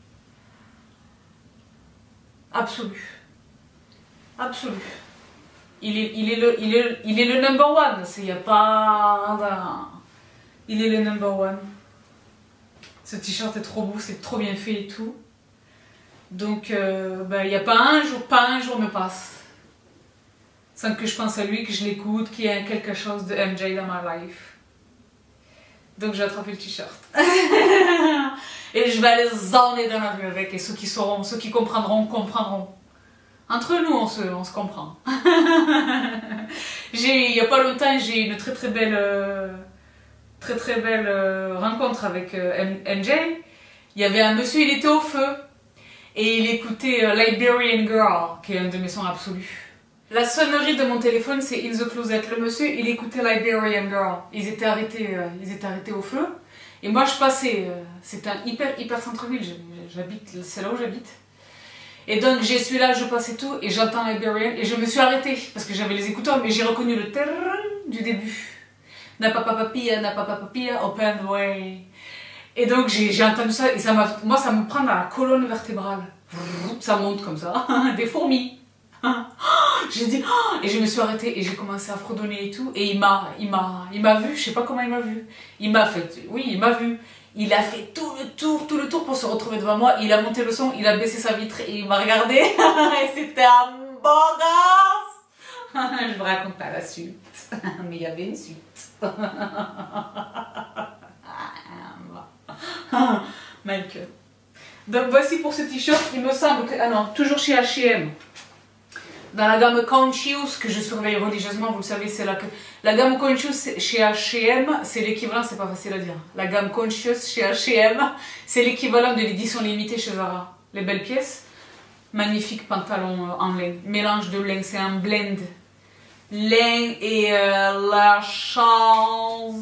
Absolue. Absolue. Il est, il, est le, il, est, il est le number one, il n'y a pas... Il est le number one. Ce t-shirt est trop beau, c'est trop bien fait et tout. Donc, euh, ben, il n'y a pas un jour, pas un jour me passe sans que je pense à lui, que je l'écoute, qu'il y ait quelque chose de M J dans ma life. Donc j'ai attrapé le t-shirt. Et je vais aller zoner dans la rue avec, et ceux qui sauront, ceux qui comprendront, comprendront. Entre nous, on se, on se comprend. Il n'y a pas longtemps, j'ai eu une très très belle, euh, très très belle euh, rencontre avec euh, M J. Il y avait un monsieur, il était au feu. Et il écoutait euh, Liberian Girl, qui est un de mes sons absolus. La sonnerie de mon téléphone, c'est In the Closet. Le monsieur, il écoutait Liberian Girl. Ils étaient arrêtés, euh, ils étaient arrêtés au feu. Et moi, je passais. Euh, c'est un hyper, hyper centre-ville. J'habite, c'est là où j'habite. Et donc, je suis là, je passais tout, et j'entends Liberian, et je me suis arrêtée, parce que j'avais les écouteurs, mais j'ai reconnu le terrain du début. Na papa papilla, na papa papilla, open the way. Et donc, j'ai entendu ça, et ça m'a, moi, ça me prend dans la colonne vertébrale. Ça monte comme ça, des fourmis. J'ai dit, et je me suis arrêtée, et j'ai commencé à fredonner et tout, et il m'a, il m'a, il m'a vu, je sais pas comment il m'a vu. Il m'a fait, oui, il m'a vu. Il a fait tout le tour, tout le tour pour se retrouver devant moi. Il a monté le son, il a baissé sa vitre et il m'a regardé. Et c'était un bon gosse. Je vous raconte pas la suite. Mais il y avait une suite. Michael. Donc voici pour ce t-shirt, il me semble que... Ah non, toujours chez H et M. Dans la gamme Conscious, que je surveille religieusement, vous le savez, c'est la... La gamme Conscious chez H et M, c'est l'équivalent, c'est pas facile à dire. La gamme Conscious chez H et M, c'est l'équivalent de l'édition limitée chez Zara. Les belles pièces. Magnifique pantalon en laine. Mélange de laine, c'est un blend. Laine et euh, la chance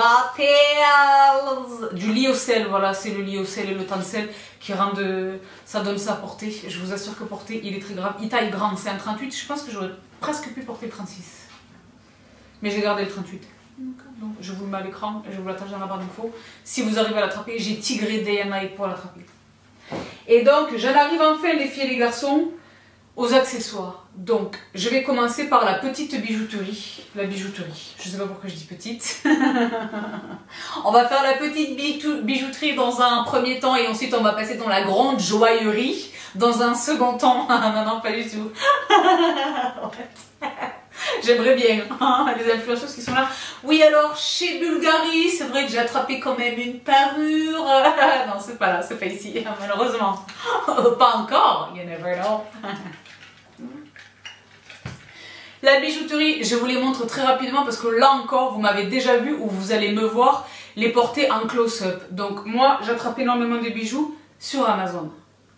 du lyocell, voilà, c'est le lyocell et le tencel qui rendent, ça donne ça à porter. Je vous assure que porter, il est très grave. Il taille grand, c'est un trente-huit, je pense que j'aurais presque pu porter le trente-six. Mais j'ai gardé le trente-huit. Donc je vous le mets à l'écran et je vous l'attache dans la barre d'infos. Si vous arrivez à l'attraper, j'ai tigré D N A pour l'attraper. Et donc, j'en arrive enfin, les filles et les garçons, aux accessoires. Donc, je vais commencer par la petite bijouterie. La bijouterie. Je ne sais pas pourquoi je dis petite. On va faire la petite bijouterie dans un premier temps et ensuite on va passer dans la grande joaillerie dans un second temps. Non, non, pas du tout. J'aimerais bien, hein, les influenceuses qui sont là. Oui, alors, chez Bulgari, c'est vrai que j'ai attrapé quand même une parure. Non, c'est pas là, c'est pas ici, malheureusement. Pas encore, you never know. La bijouterie, je vous les montre très rapidement parce que là encore, vous m'avez déjà vu ou vous allez me voir les porter en close-up. Donc moi, j'attrape énormément de bijoux sur Amazon.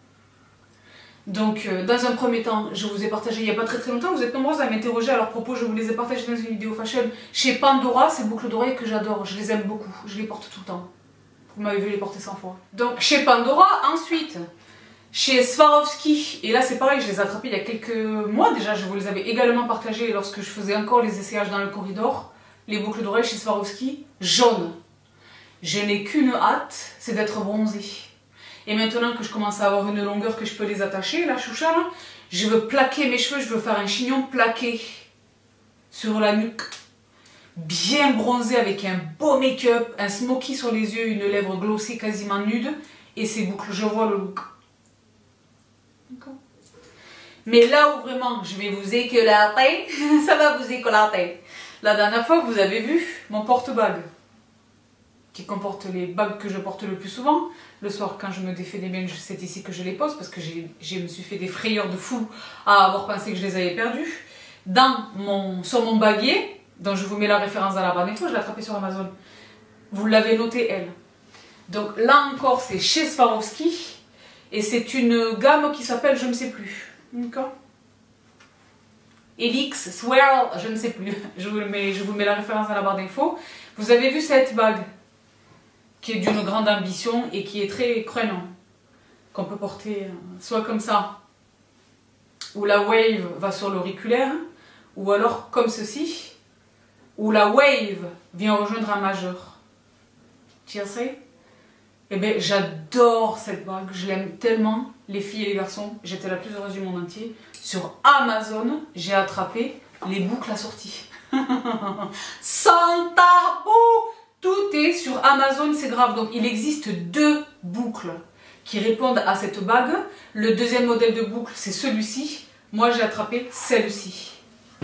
Donc euh, dans un premier temps, je vous ai partagé il n'y a pas très très longtemps, vous êtes nombreuses à m'interroger à leur propos, je vous les ai partagés dans une vidéo fashion. Chez Pandora, ces boucles d'oreilles que j'adore, je les aime beaucoup, je les porte tout le temps. Vous m'avez vu les porter cent fois. Donc chez Pandora, ensuite, chez Swarovski, et là c'est pareil, je les ai attrapés il y a quelques mois déjà, je vous les avais également partagés lorsque je faisais encore les essayages dans le corridor. Les boucles d'oreilles chez Swarovski, jaunes. Je n'ai qu'une hâte, c'est d'être bronzée. Et maintenant que je commence à avoir une longueur que je peux les attacher, la choucha, là, je veux plaquer mes cheveux, je veux faire un chignon plaqué sur la nuque. Bien bronzé avec un beau make-up, un smoky sur les yeux, une lèvre glossée quasiment nude. Et ces boucles, je vois le look. Mais là où vraiment je vais vous éclater, ça va vous éclater. La dernière fois, vous avez vu mon porte-bague, qui comporte les bagues que je porte le plus souvent. Le soir, quand je me défais des biens, c'est ici que je les pose parce que je me suis fait des frayeurs de fou à avoir pensé que je les avais perdus. Dans mon, sur mon baguier, dont je vous mets la référence dans la barre d'infos, je l'ai attrapée sur Amazon. Vous l'avez noté, elle. Donc là encore, c'est chez Swarovski et c'est une gamme qui s'appelle je ne sais plus. D'accord. Elix, Swirl, je ne sais plus. Je vous, mets, je vous mets la référence dans la barre d'infos. Vous avez vu cette bague qui est d'une grande ambition et qui est très crénon, qu'on peut porter soit comme ça, où la wave va sur l'auriculaire, ou alors comme ceci, où la wave vient rejoindre un majeur. Tu sais? Eh bien, j'adore cette bague, je l'aime tellement, les filles et les garçons, j'étais la plus heureuse du monde entier. Sur Amazon, j'ai attrapé les boucles assorties. Sans tabou! Tout est sur Amazon, c'est grave. Donc il existe deux boucles qui répondent à cette bague. Le deuxième modèle de boucle, c'est celui-ci. Moi, j'ai attrapé celle-ci.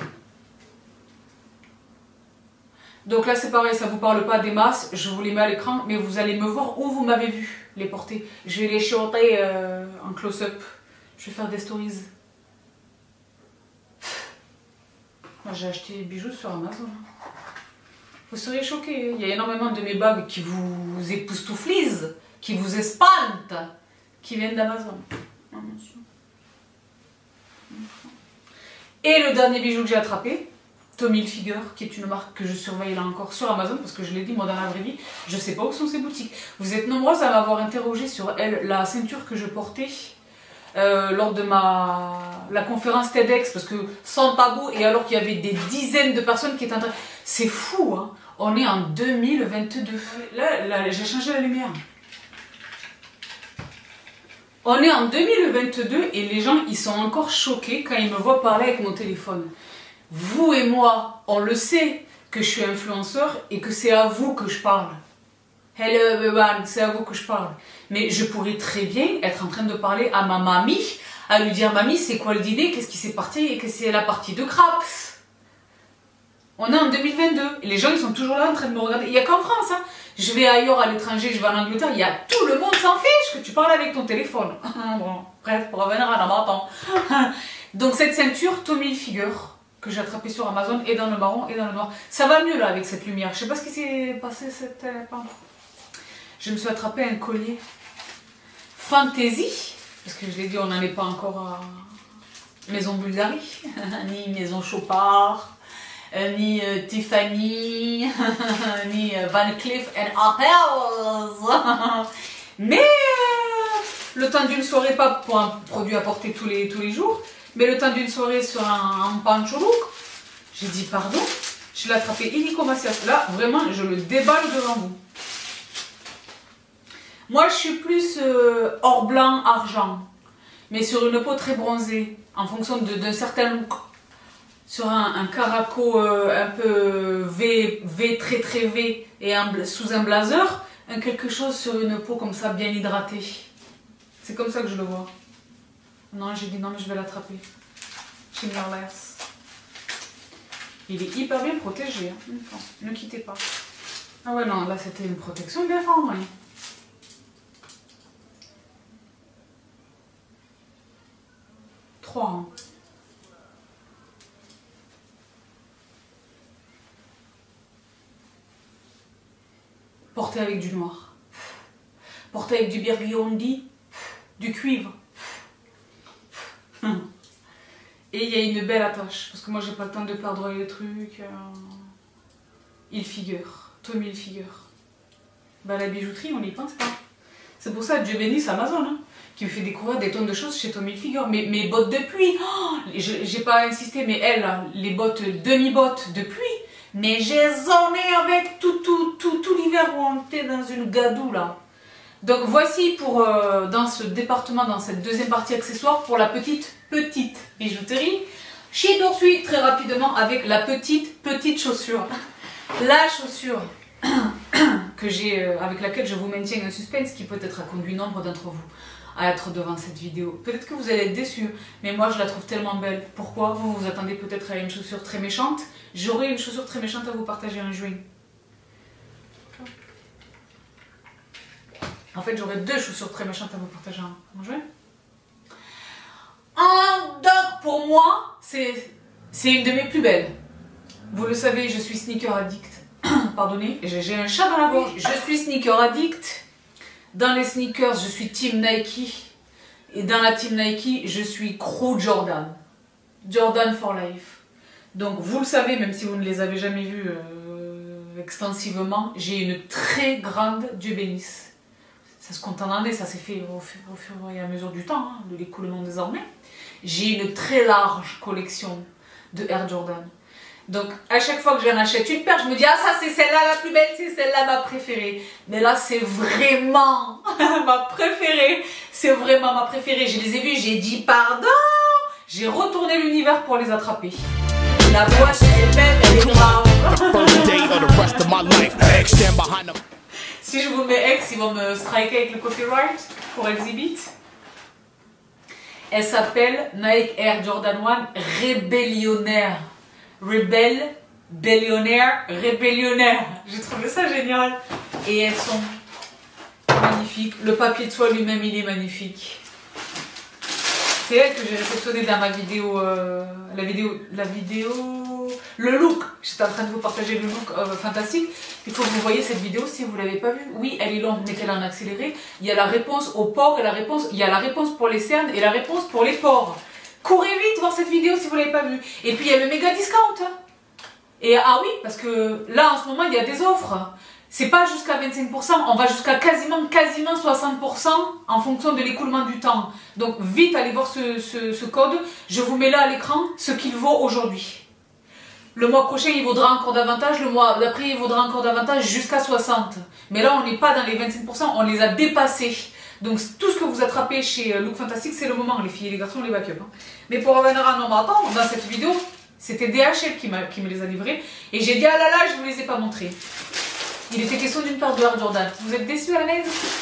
Donc là, c'est pareil, ça ne vous parle pas des masses. Je vous les mets à l'écran, mais vous allez me voir où vous m'avez vu les porter. Je vais les chanter euh, en close-up. Je vais faire des stories. Moi, j'ai acheté des bijoux sur Amazon. Vous seriez choqués, il y a énormément de mes bagues qui vous époustouflisent, qui vous espantent, qui viennent d'Amazon. Et le dernier bijou que j'ai attrapé, Tommy Hilfiger, qui est une marque que je surveille là encore sur Amazon, parce que je l'ai dit, moi dans la vraie vie, je ne sais pas où sont ses boutiques. Vous êtes nombreuses à m'avoir interrogé sur elle, la ceinture que je portais euh, lors de ma la conférence TEDx, parce que sans tabou, et alors qu'il y avait des dizaines de personnes qui étaient en train... C'est fou, hein. On est en deux mille vingt-deux. Là, là j'ai changé la lumière. On est en deux mille vingt-deux et les gens, ils sont encore choqués quand ils me voient parler avec mon téléphone. Vous et moi, on le sait que je suis influenceur et que c'est à vous que je parle. Hello everyone, c'est à vous que je parle. Mais je pourrais très bien être en train de parler à ma mamie, à lui dire, mamie, c'est quoi le dîner, qu'est-ce qui s'est parti et que c'est la partie de craps. On est en deux mille vingt-deux et les gens ils sont toujours là en train de me regarder. Il n'y a qu'en France, hein. Je vais ailleurs à l'étranger, je vais en Angleterre, il y a tout le monde s'en fiche que tu parles avec ton téléphone. Bon, bref, pour revenir à la matin. Donc cette ceinture Tommy Hilfiger que j'ai attrapée sur Amazon et dans le marron et dans le noir. Ça va mieux là avec cette lumière. Je sais pas ce qui s'est passé cette euh, je me suis attrapé un collier Fantasy parce que je l'ai dit, on n'en est pas encore à Maison Bulgari ni Maison Chopard. Euh, ni euh, Tiffany, ni euh, Van Cleef and Arpels. Mais euh, le temps d'une soirée, pas pour un produit à porter tous les, tous les jours, mais le temps d'une soirée sur un, un pancho look, j'ai dit pardon, je l'ai attrapé illico Macias. Là, vraiment, je le déballe devant vous. Moi, je suis plus euh, or blanc, argent, mais sur une peau très bronzée, en fonction d'un certain look. Sur un, un caraco euh, un peu V, V, très très V et un, sous un blazer, un quelque chose sur une peau comme ça bien hydratée. C'est comme ça que je le vois. Non, j'ai dit non mais je vais l'attraper. Shimmerless. Il est hyper bien protégé. Hein. Enfin, ne quittez pas. Ah ouais non, là c'était une protection bien forte. Hein. Trois ans. Porté avec du noir, porté avec du burgundy, du cuivre. Et il y a une belle attache, parce que moi j'ai pas le temps de perdre les trucs. Hilfiger, Tommy Hilfiger. Bah la bijouterie on n'y pense pas. C'est pour ça Dieu bénisse Amazon, hein, qui me fait découvrir des tonnes de choses chez Tommy Hilfiger. Mes, mes bottes de pluie, oh, j'ai pas insisté, mais elles, les bottes demi-bottes de pluie. Mais j'ai zoné avec tout, tout, tout, tout l'hiver où on était dans une gadoue là. Donc voici pour, euh, dans ce département, dans cette deuxième partie accessoire, pour la petite, petite bijouterie. Je poursuis très rapidement avec la petite, petite chaussure. La chaussure que j'ai, euh, avec laquelle je vous maintiens un suspense qui peut-être a conduit nombre d'entre vous à être devant cette vidéo. Peut-être que vous allez être déçus, mais moi je la trouve tellement belle. Pourquoi? Vous vous attendez peut-être à une chaussure très méchante. J'aurai une chaussure très méchante à vous partager en juin. En fait, j'aurai deux chaussures très méchantes à vous partager en juin. En donc, pour moi, c'est une de mes plus belles. Vous le savez, je suis sneaker addict. Pardonnez, j'ai un chat dans la gorge. Je suis sneaker addict. Dans les sneakers, je suis team Nike. Et dans la team Nike, je suis crew Jordan. Jordan for life. Donc vous le savez, même si vous ne les avez jamais vus euh, extensivement, j'ai une très grande, Dieu bénisse. Ça se compte en années, ça s'est fait au fur, au fur et à mesure du temps, hein, de l'écoulement désormais. J'ai une très large collection de Air Jordan. Donc à chaque fois que j'en achète une paire, je me dis ah ça c'est celle-là la plus belle, c'est celle-là ma préférée. Mais là c'est vraiment ma préférée, c'est vraiment ma préférée. Je les ai vues, j'ai dit pardon, j'ai retourné l'univers pour les attraper. La boîte elle-même elle est grave. Si je vous mets X, ils vont me striker avec le copyright pour Exhibit. Elle s'appelle Nike Air Jordan un Rébellionnaire. Rebelle, bellionnaire, rébellionnaire. J'ai trouvé ça génial. Et elles sont magnifiques. Le papier de soie lui-même, il est magnifique. C'est elle que j'ai réceptionné dans ma vidéo, euh, la vidéo, la vidéo, le look. J'étais en train de vous partager le look euh, fantastique. Il faut que vous voyez cette vidéo si vous ne l'avez pas vue. Oui, elle est longue, mais qu'elle en accéléré. Il y a la réponse aux pores et la réponse, il y a la réponse pour les cernes et la réponse pour les pores. Courez vite voir cette vidéo si vous ne l'avez pas vue. Et puis il y a le méga discount. Et ah oui, parce que là en ce moment il y a des offres. C'est pas jusqu'à vingt-cinq pour cent, on va jusqu'à quasiment, quasiment soixante pour cent en fonction de l'écoulement du temps. Donc vite allez voir ce, ce, ce code. Je vous mets là à l'écran ce qu'il vaut aujourd'hui. Le mois prochain il vaudra encore davantage, le mois d'après il vaudra encore davantage jusqu'à soixante. Mais là on n'est pas dans les vingt-cinq pour cent, on les a dépassés. Donc tout ce que vous attrapez chez Look Fantastic, c'est le moment, les filles et les garçons, les backups. Hein. Mais pour revenir à nos matins, dans cette vidéo, c'était D H L qui, qui me les a livrés. Et j'ai dit, ah là là, je ne vous les ai pas montrés. Il était question d'une paire de Air Jordan. Vous êtes déçus, Anaïs?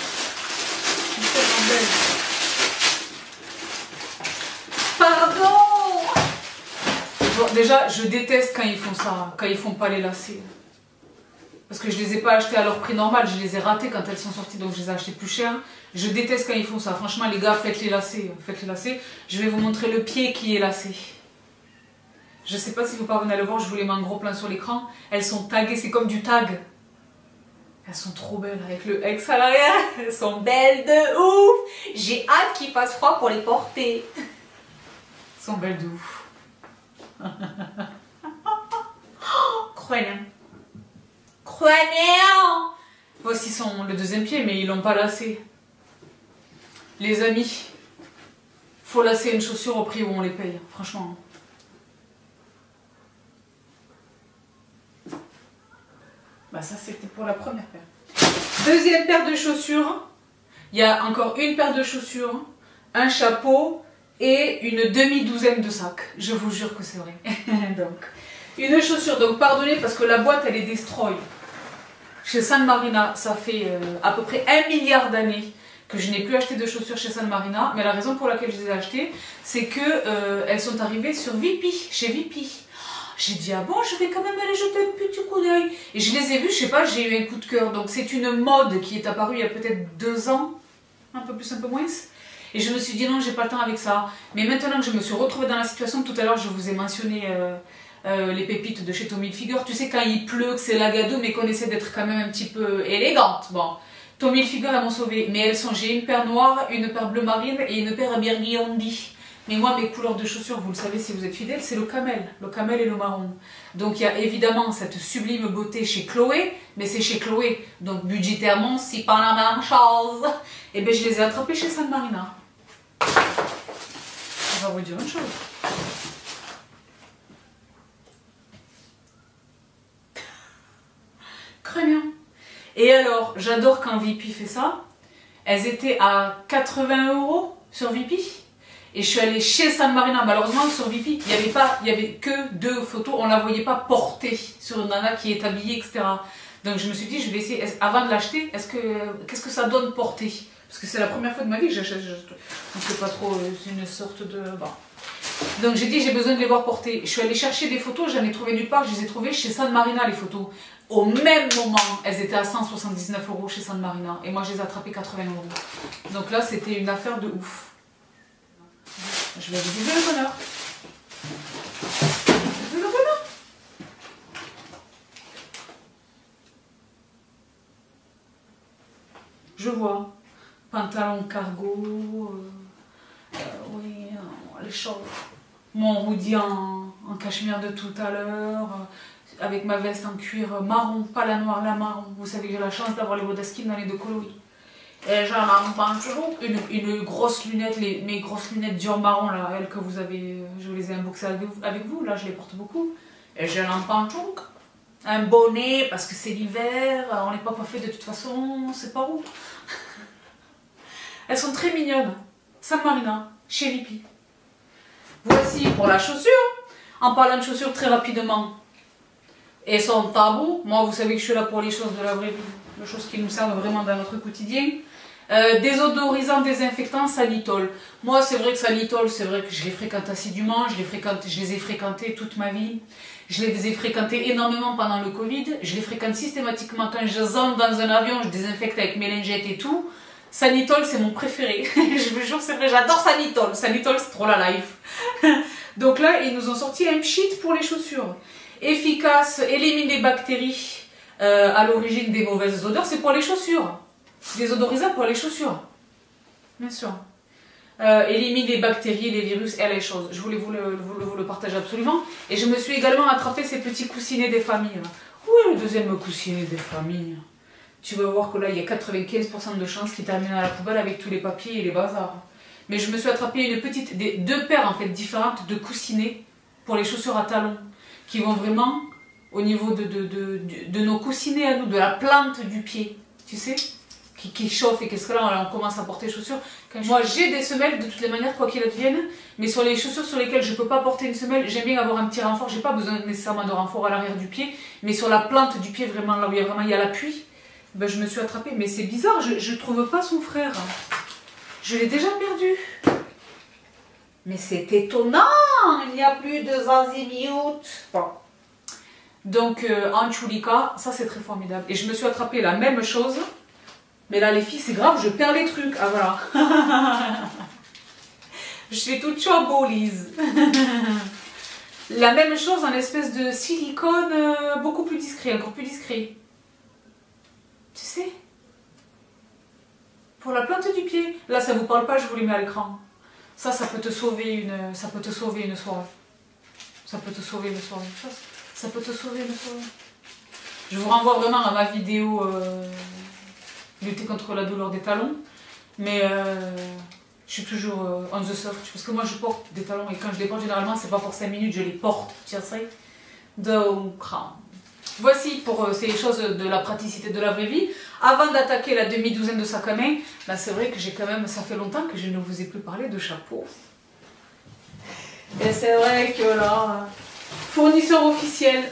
Pardon. Bon, déjà, je déteste quand ils font ça, quand ils font pas les lacets. parce que je les ai pas achetées à leur prix normal, je les ai ratées quand elles sont sorties, donc je les ai achetées plus cher. Je déteste quand ils font ça. Franchement, les gars, faites les lacets. Faites les lacets. Je vais vous montrer le pied qui est lacé. Je sais pas si vous parvenez à le voir, je vous les mets en gros plan sur l'écran. Elles sont taguées, c'est comme du tag. Elles sont trop belles avec le X à l'arrière. Elles sont belles de ouf. J'ai hâte qu'il fasse froid pour les porter. Elles sont belles de ouf. Croyez-moi. Croyez-moi. Voici son, le deuxième pied, mais ils l'ont pas lacé. Les amis, faut lasser une chaussure au prix où on les paye, franchement. Bah ça c'était pour la première paire. Deuxième paire de chaussures, il y a encore une paire de chaussures, un chapeau et une demi-douzaine de sacs. Je vous jure que c'est vrai. Donc, une chaussure, donc pardonnez parce que la boîte elle est destroy. Chez San Marina, ça fait euh, à peu près un milliard d'années que je n'ai plus acheté de chaussures chez San Marina, mais la raison pour laquelle je les ai achetées, c'est que euh, elles sont arrivées sur Vipi, chez Vipi. J'ai dit, ah bon, je vais quand même aller jeter un petit coup d'œil. Et je les ai vus, je sais pas, j'ai eu un coup de cœur. Donc c'est une mode qui est apparue il y a peut-être deux ans, un peu plus, un peu moins. Et je me suis dit, non, j'ai pas le temps avec ça. Mais maintenant que je me suis retrouvée dans la situation, tout à l'heure, je vous ai mentionné euh, euh, les pépites de chez Tommy Hilfiger. Tu sais, quand il pleut, que c'est lagado, mais qu'on essaie d'être quand même un petit peu élégante. Bon, Tommy Hilfiger, elles m'ont sauvée. Mais elles sont, j'ai une paire noire, une paire bleu marine et une paire burgundy. Mais moi, mes couleurs de chaussures, vous le savez si vous êtes fidèles, c'est le camel. Le camel et le marron. Donc, il y a évidemment cette sublime beauté chez Chloé, mais c'est chez Chloé. Donc, budgétairement, c'est pas la même chose. Et bien, je les ai attrapées chez San Marina. Je vais vous dire une chose. Très bien. Et alors, j'adore quand Vipi fait ça. Elles étaient à quatre-vingts euros sur Vipi. Et je suis allée chez San Marina, malheureusement sur Vipi, il n'y avait pas, il y avait que deux photos, on ne la voyait pas portée sur une nana qui est habillée, et cetera. Donc je me suis dit, je vais essayer, avant de l'acheter, est-ce que, qu'est-ce que ça donne porter? Parce que c'est la première fois de ma vie que j'achète, je ne sais pas trop, c'est une sorte de... Bon. Donc j'ai dit, j'ai besoin de les voir porter. Je suis allée chercher des photos, j'en ai trouvé nulle part, je les ai trouvées chez San Marina les photos. Au même moment, elles étaient à cent soixante-dix-neuf euros chez San Marina, et moi je les ai attrapées quatre-vingts euros. Donc là, c'était une affaire de ouf. Je vais vous dire le bonheur. Le bonheur. Je vois. Pantalon cargo. Euh, euh, oui, euh, les choses. Mon hoodie en, en cachemire de tout à l'heure. Euh, avec ma veste en cuir marron, pas la noire, la marron. Vous savez que j'ai la chance d'avoir les Bodaskin dans les deux coloris. Et j'ai une, une grosse lunette, les, mes grosses lunettes Dior marron, là, elles que vous avez, je les ai unboxées avec, avec vous, là je les porte beaucoup. Et j'ai un pantouk, un bonnet, parce que c'est l'hiver, on n'est pas coiffé de toute façon, c'est pas où. Elles sont très mignonnes. San Marina, chez Vipi. Voici pour la chaussure. En parlant de chaussures très rapidement, elles sont tabous. Moi, vous savez que je suis là pour les choses de la vraie vie, les choses qui nous servent vraiment dans notre quotidien. Euh, désodorisant, désinfectant, Sanitol. Moi, c'est vrai que Sanitol, c'est vrai que je les fréquente assidûment, je les, fréquente, je les ai fréquentés toute ma vie. Je les ai fréquentés énormément pendant le Covid. Je les fréquente systématiquement quand je zone dans un avion, je désinfecte avec mes lingettes et tout. Sanitol, c'est mon préféré. Je vous jure, c'est vrai, j'adore Sanitol. Sanitol, c'est trop la life. Donc là, ils nous ont sorti un pchit pour les chaussures. Efficace, élimine les bactéries euh, à l'origine des mauvaises odeurs. C'est pour les chaussures. Désodorisant pour les chaussures. Bien sûr. Euh, élimine les bactéries, les virus et les choses. Je voulais vous le, vous, vous le partager absolument. Et je me suis également attrapé ces petits coussinets des familles. Où est le deuxième coussinet des familles? Tu vas voir que là, il y a quatre-vingt-quinze pour cent de chances qu'il termine à la poubelle avec tous les papiers et les bazars. Mais je me suis attrapé une petite, des, deux paires en fait différentes de coussinets pour les chaussures à talons qui vont vraiment au niveau de, de, de, de, de nos coussinets à nous, de la plante du pied, tu sais, qui, qui chauffe et qu'est-ce que là, on commence à porter les chaussures. Quand moi, j'ai des semelles de toutes les manières, quoi qu'il advienne, mais sur les chaussures sur lesquelles je ne peux pas porter une semelle, j'aime bien avoir un petit renfort. J'ai pas besoin nécessairement de renfort à l'arrière du pied, mais sur la plante du pied, vraiment là où il y a vraiment il y a l'appui. Ben, je me suis attrapée, mais c'est bizarre, je ne trouve pas son frère. Je l'ai déjà perdu. Mais c'est étonnant, il n'y a plus de zazimiout. Bon. Donc euh, en chulika, ça c'est très formidable. Et je me suis attrapé la même chose. Mais là les filles, c'est grave, je perds les trucs. Ah voilà. Je suis toute chabolise. La même chose en espèce de silicone euh, beaucoup plus discret, encore plus discret. Tu sais? Pour la plante du pied. Là ça vous parle pas, je vous les mets à l'écran. Ça, ça peut te sauver une, ça peut te sauver une soirée. Ça peut te sauver une soirée. Ça, ça peut te sauver une soirée. Je vous renvoie vraiment à ma vidéo euh, lutter contre la douleur des talons. Mais euh, je suis toujours euh, on the search. Parce que moi, je porte des talons et quand je les porte, généralement, c'est pas pour cinq minutes, je les porte. Tu sais. Donc, voici pour euh, ces choses de la praticité de la vraie vie. Avant d'attaquer la demi-douzaine de sacs à main, là c'est vrai que j'ai quand même, ça fait longtemps que je ne vous ai plus parlé de chapeau. Et c'est vrai que là, fournisseur officiel,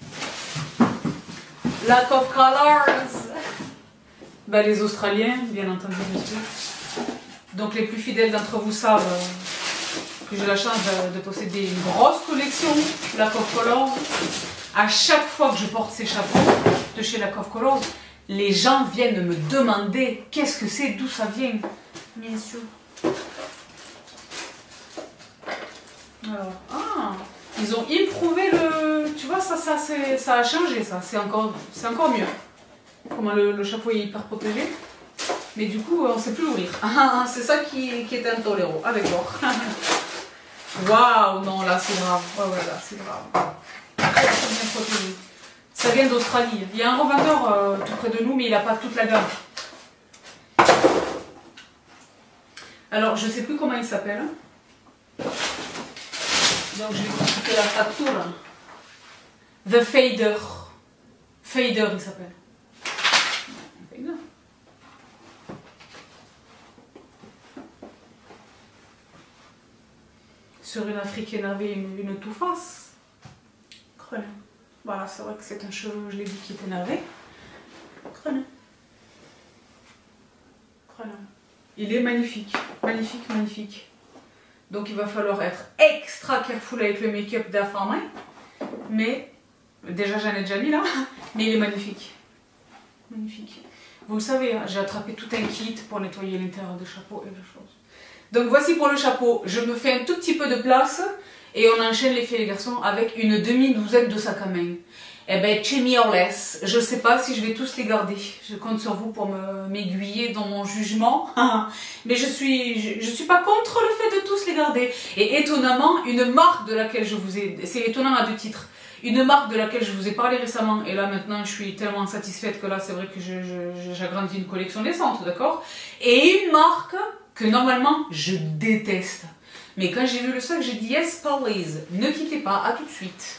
Lack of Colors, ben, les Australiens, bien entendu, monsieur. Donc les plus fidèles d'entre vous savent euh, que j'ai la chance de, de posséder une grosse collection Lack of Colors. À chaque fois que je porte ces chapeaux de chez Lack of Colors, les gens viennent me demander qu'est-ce que c'est, d'où ça vient. Bien sûr. Alors, ah, ils ont improuvé le... Tu vois, ça, ça, ça a changé, ça. C'est encore, c'est encore mieux. Comment le, le chapeau est hyper protégé. Mais du coup, on ne sait plus ouvrir. Ah, c'est ça qui, qui est intolérant. Ah, d'accord. Waouh, non, là, c'est grave. Ouais, ouais, là, c'est grave. Très, très bien protégé. Ça vient d'Australie. Il y a un revendeur euh, tout près de nous, mais il n'a pas toute la gamme. Alors, je ne sais plus comment il s'appelle. Donc, je vais vous expliquer la facture. The Fader. Fader, il s'appelle. Fader. Sur une Afrique énervée, une, une tout-face. Prenez. Voilà, c'est vrai que c'est un cheveu, je l'ai dit, qui est énervé. Prenez. Prenez. Il est magnifique. Magnifique, magnifique. Donc il va falloir être extra careful avec le make-up d'Afarmain. Mais, déjà j'en ai déjà mis là, mais il est magnifique. Magnifique. Vous le savez, hein, j'ai attrapé tout un kit pour nettoyer l'intérieur du chapeau et des choses. Donc voici pour le chapeau. Je me fais un tout petit peu de place et on enchaîne les filles et les garçons avec une demi-douzaine de sacs à main. Eh ben, Chemi or less. Je ne sais pas si je vais tous les garder. Je compte sur vous pour m'aiguiller dans mon jugement. Mais je suis, je, je suis pas contre le fait de tous les garder. Et étonnamment, une marque de laquelle je vous ai... C'est étonnant à deux titres. Une marque de laquelle je vous ai parlé récemment. Et là, maintenant, je suis tellement satisfaite que là, c'est vrai que j'agrandis une collection décente, d'accord? Et une marque que normalement, je déteste. Mais quand j'ai vu le sac, j'ai dit yes, please. Ne quittez pas, à tout de suite.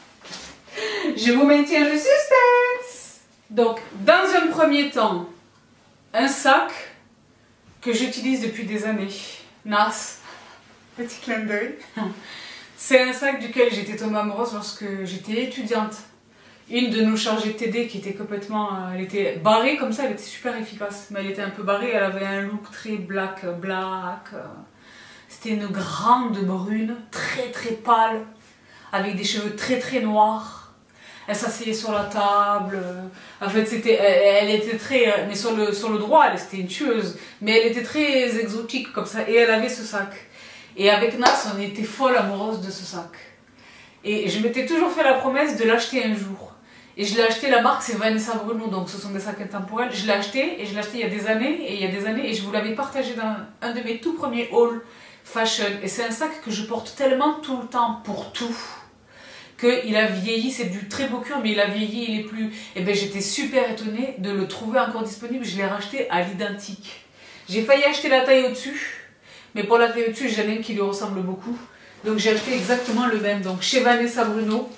Je vous maintiens le suspense. Donc, dans un premier temps, un sac que j'utilise depuis des années. Nas, petit clin d'œil. C'est un sac duquel j'étais tombée amoureuse lorsque j'étais étudiante. Une de nos chargées T D qui était complètement... Elle était barrée comme ça, elle était super efficace. Mais elle était un peu barrée, elle avait un look très black, black. C'était une grande brune, très très pâle, avec des cheveux très très noirs. Elle s'asseyait sur la table. En fait, c'était, elle, elle était très... Mais sur le, sur le droit, elle c'était une tueuse. Mais elle était très exotique comme ça. Et elle avait ce sac. Et avec Nas, on était folle amoureuse de ce sac. Et je m'étais toujours fait la promesse de l'acheter un jour. Et je l'ai acheté, la marque c'est Vanessa Bruno, donc ce sont des sacs intemporels. Je l'ai acheté, et je l'ai acheté il y a des années, et il y a des années, et je vous l'avais partagé dans un de mes tout premiers hauls fashion. Et c'est un sac que je porte tellement tout le temps pour tout, qu'il a vieilli, c'est du très beau cuir, mais il a vieilli, il est plus... Et bien j'étais super étonnée de le trouver encore disponible, je l'ai racheté à l'identique. J'ai failli acheter la taille au-dessus, mais pour la taille au-dessus, j'en ai un qui lui ressemble beaucoup. Donc j'ai acheté exactement le même, donc chez Vanessa Bruno.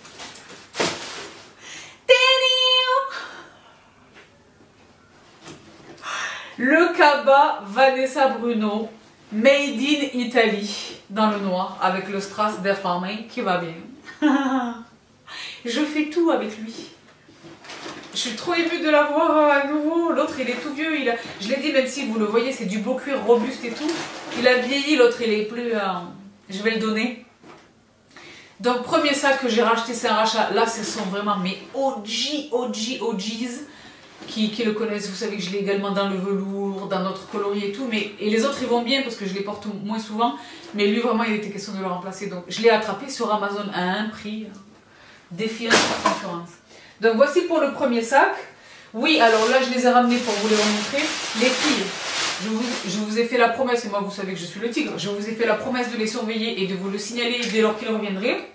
Le cabas Vanessa Bruno, made in Italy, dans le noir, avec le strass d'Afarmain qui va bien. Je fais tout avec lui. Je suis trop émue de l'avoir à nouveau. L'autre il est tout vieux, il a... je l'ai dit, même si vous le voyez, c'est du beau cuir robuste et tout. Il a vieilli, l'autre il est plus... Euh... Je vais le donner. Donc, premier sac que j'ai racheté, c'est un rachat. Là, ce sont vraiment mes O G, O G, O Gs. Qui, qui le connaissent, vous savez que je l'ai également dans le velours, dans notre coloris et tout. Mais, et les autres, ils vont bien parce que je les porte moins souvent. Mais lui, vraiment, il était question de le remplacer. Donc, je l'ai attrapé sur Amazon à un prix défiant toute concurrence. Donc, voici pour le premier sac. Oui, alors là, je les ai ramenés pour vous les remontrer. Les filles, je vous, je vous ai fait la promesse, et moi, vous savez que je suis le tigre. Je vous ai fait la promesse de les surveiller et de vous le signaler dès lors qu'ils reviendraient.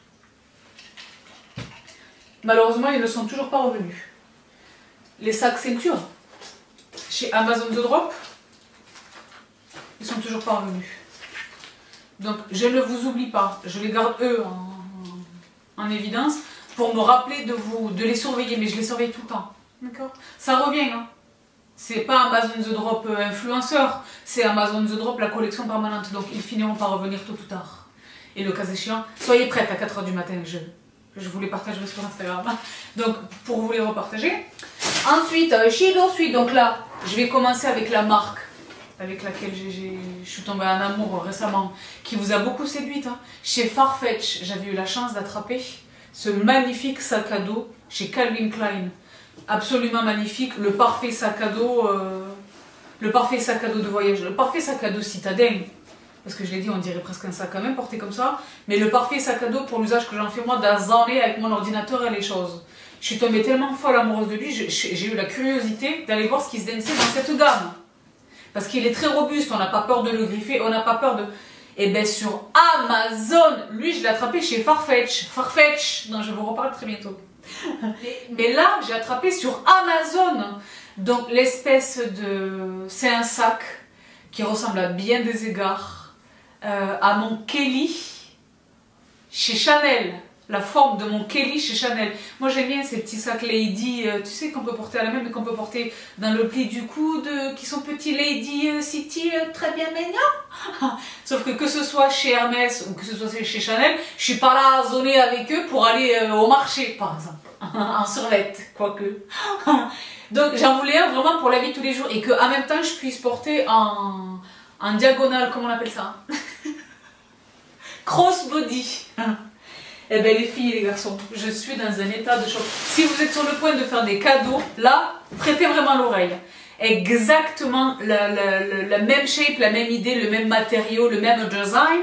Malheureusement, ils ne sont toujours pas revenus. Les sacs ceinture chez Amazon The Drop, ils sont toujours pas revenus. Donc je ne vous oublie pas, je les garde eux en, en évidence pour me rappeler de vous, de les surveiller, mais je les surveille tout le temps. D'accord? Ça revient, hein. C'est pas Amazon The Drop euh, influenceur, c'est Amazon The Drop la collection permanente. Donc ils finiront par revenir tôt ou tard. Et le cas échéant, soyez prêtes à quatre heures du matin, je, je vous les partagerai sur Instagram. Donc pour vous les repartager. Ensuite, euh, chez ensuite, donc là, je vais commencer avec la marque avec laquelle je suis tombée en amour récemment, qui vous a beaucoup séduite. Hein. Chez Farfetch, j'avais eu la chance d'attraper ce magnifique sac à dos chez Calvin Klein. Absolument magnifique, le parfait sac à dos, euh, le parfait sac à dos de voyage, le parfait sac à dos citadin. Parce que je l'ai dit, on dirait presque un sac à main porté comme ça. Mais le parfait sac à dos pour l'usage que j'en fais moi d'années avec mon ordinateur et les choses. Je suis tombée tellement folle amoureuse de lui, j'ai eu la curiosité d'aller voir ce qui se dansait dans cette gamme. Parce qu'il est très robuste, on n'a pas peur de le griffer, on n'a pas peur de... Et bien sur Amazon, lui je l'ai attrapé chez Farfetch. Farfetch, dont je vous reparle très bientôt. mais, mais là, j'ai attrapé sur Amazon. Donc l'espèce de... C'est un sac qui ressemble à bien des égards euh, à mon Kelly chez Chanel. La forme de mon Kelly chez Chanel. Moi j'aime bien ces petits sacs lady, euh, tu sais, qu'on peut porter à la main, mais qu'on peut porter dans le pli du coude, euh, qui sont petits lady euh, city, euh, très bien mignons. Sauf que que ce soit chez Hermès ou que ce soit chez Chanel, je suis pas là à zoner avec eux pour aller euh, au marché, par exemple. En survette, quoique. Donc j'en voulais un vraiment pour la vie de tous les jours et que en même temps je puisse porter en, en diagonale, comment on appelle ça? Crossbody. Eh bien les filles et les garçons, je suis dans un état de choc. Si vous êtes sur le point de faire des cadeaux, là, prêtez vraiment l'oreille. Exactement la, la, la, la même shape, la même idée, le même matériau, le même design.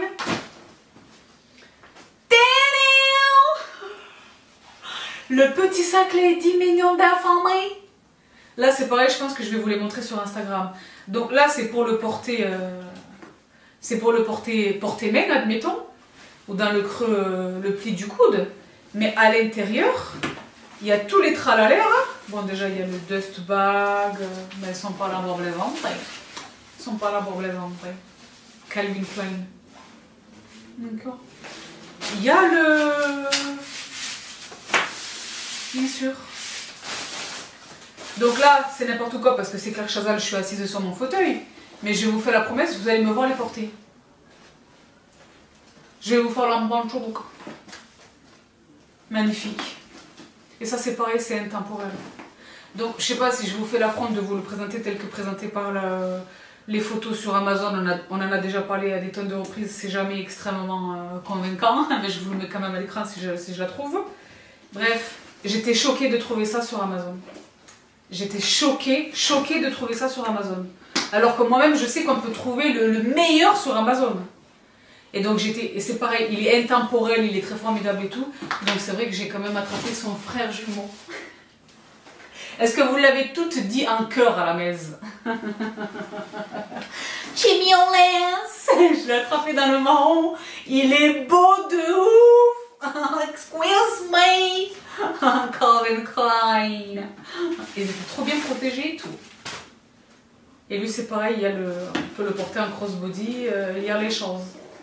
Le petit sac lady mignon d'infirmerie. Là c'est pareil, je pense que je vais vous les montrer sur Instagram. Donc là c'est pour le porter, euh, c'est pour le porter, porter main, admettons. Ou dans le creux, euh, le pli du coude, mais à l'intérieur, il y a tous les tralala. Hein. Bon, déjà, il y a le dust bag, euh, mais ils sont pas là pour les vendre. Ils sont pas là pour les vendre. Calvin Klein. D'accord. Il y a le... Bien sûr. Donc là, c'est n'importe quoi, parce que c'est Claire Chazal, je suis assise sur mon fauteuil. Mais je vous fais la promesse, vous allez me voir les porter. Je vais vous faire l'embanchouk. Magnifique. Et ça c'est pareil, c'est intemporel. Donc je sais pas si je vous fais l'affront de vous le présenter tel que présenté par la, les photos sur Amazon. On, a, on en a déjà parlé à des tonnes de reprises, c'est jamais extrêmement euh, convaincant. Mais je vous le mets quand même à l'écran si je, si je la trouve. Bref, j'étais choquée de trouver ça sur Amazon. J'étais choquée, choquée de trouver ça sur Amazon. Alors que moi-même je sais qu'on peut trouver le, le meilleur sur Amazon. Et donc j'étais, et c'est pareil, il est intemporel, il est très formidable et tout. Donc c'est vrai que j'ai quand même attrapé son frère jumeau. Est-ce que vous l'avez toutes dit en chœur à la maison? Chimiolens. Je l'ai attrapé dans le marron. Il est beau de ouf. Excuse me. Calvin Klein. Il était trop bien protégé et tout. Et lui c'est pareil, il y a le, on peut le porter en crossbody, euh, il y a les choses.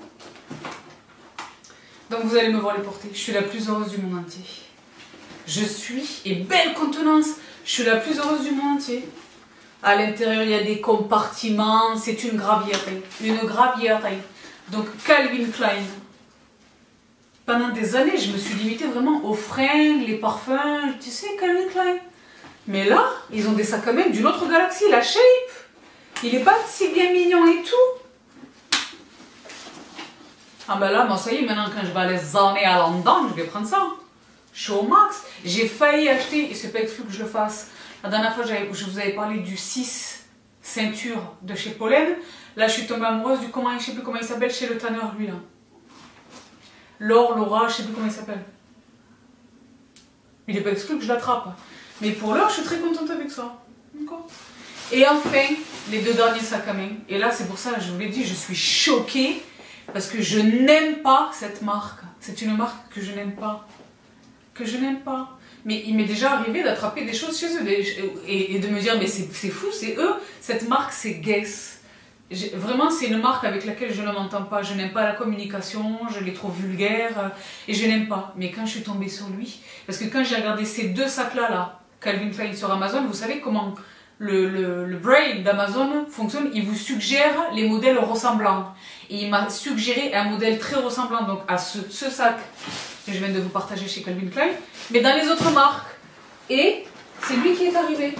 Donc vous allez me voir les porter. Je suis la plus heureuse du monde entier. Je suis, et belle contenance, je suis la plus heureuse du monde entier. À l'intérieur, il y a des compartiments. C'est une gravière. Une gravière. Donc Calvin Klein. Pendant des années, je me suis limitée vraiment aux fringues, les parfums. Tu sais, Calvin Klein. Mais là, ils ont des sacs à main d'une autre galaxie. La shape. Il est pas si bien mignon et tout. Ah ben là, moi ça y est, maintenant quand je vais aller zoner à London, je vais prendre ça. Je suis au max. J'ai failli acheter, et c'est pas exclu que je le fasse. La dernière fois, je vous avais parlé du six ceinture de chez Pollen. Là, je suis tombée amoureuse du comment, je sais plus comment il s'appelle chez le tanneur, lui là. Laure, Laura, je sais plus comment il s'appelle. Il n'est pas exclu que je l'attrape. Mais pour l'heure, je suis très contente avec ça. Et enfin, les deux derniers sacs à main. Et là, c'est pour ça, je vous l'ai dit, je suis choquée. Parce que je n'aime pas cette marque. C'est une marque que je n'aime pas. Que je n'aime pas. Mais il m'est déjà arrivé d'attraper des choses chez eux. Et, et de me dire, mais c'est fou, c'est eux. Cette marque, c'est Guess. Vraiment, c'est une marque avec laquelle je ne m'entends pas. Je n'aime pas la communication, je l'ai trop vulgaire. Et je n'aime pas. Mais quand je suis tombée sur lui, parce que quand j'ai regardé ces deux sacs-là, là, Calvin Klein sur Amazon, vous savez comment le, le, le brain d'Amazon fonctionne. Il vous suggère les modèles ressemblants. Et il m'a suggéré un modèle très ressemblant donc à ce, ce sac que je viens de vous partager chez Calvin Klein, mais dans les autres marques. Et c'est lui qui est arrivé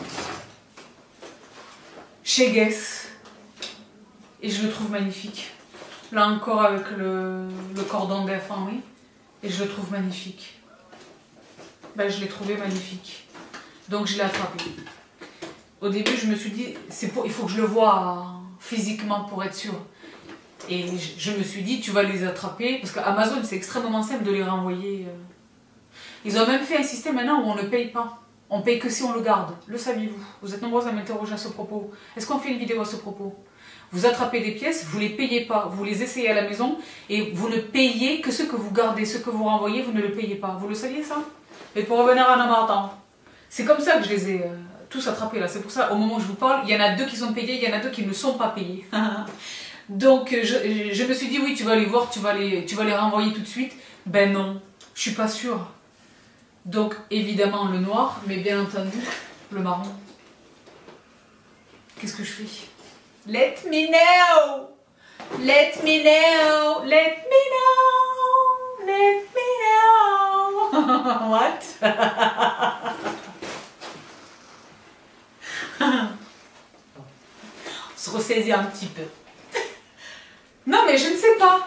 chez Guess. Et je le trouve magnifique. Là encore avec le, le cordon d'enfant, oui. Et je le trouve magnifique. Ben, je l'ai trouvé magnifique. Donc je l'ai attrapé. Au début, je me suis dit, c'est pour, il faut que je le voie physiquement pour être sûre. Et je me suis dit, tu vas les attraper, parce qu'Amazon, c'est extrêmement simple de les renvoyer. Ils ont même fait un système maintenant où on ne paye pas. On paye que si on le garde. Le saviez-vous? Vous êtes nombreux à m'interroger à ce propos. Est-ce qu'on fait une vidéo à ce propos? Vous attrapez des pièces, vous ne les payez pas, vous les essayez à la maison, et vous ne payez que ce que vous gardez, ce que vous renvoyez, vous ne le payez pas. Vous le saviez ça? Et pour revenir à Namatan, c'est comme ça que je les ai euh, tous attrapés là. C'est pour ça, au moment où je vous parle, il y en a deux qui sont payés, il y en a deux qui ne sont pas payés. Donc je, je me suis dit oui, tu vas les voir, tu vas les, tu vas les renvoyer tout de suite. Ben non, je suis pas sûre. Donc évidemment le noir, mais bien entendu le marron. Qu'est-ce que je fais? Let me know, let me know, let me know, let me know. What? On se ressaisit un petit peu. Non, mais je ne sais pas.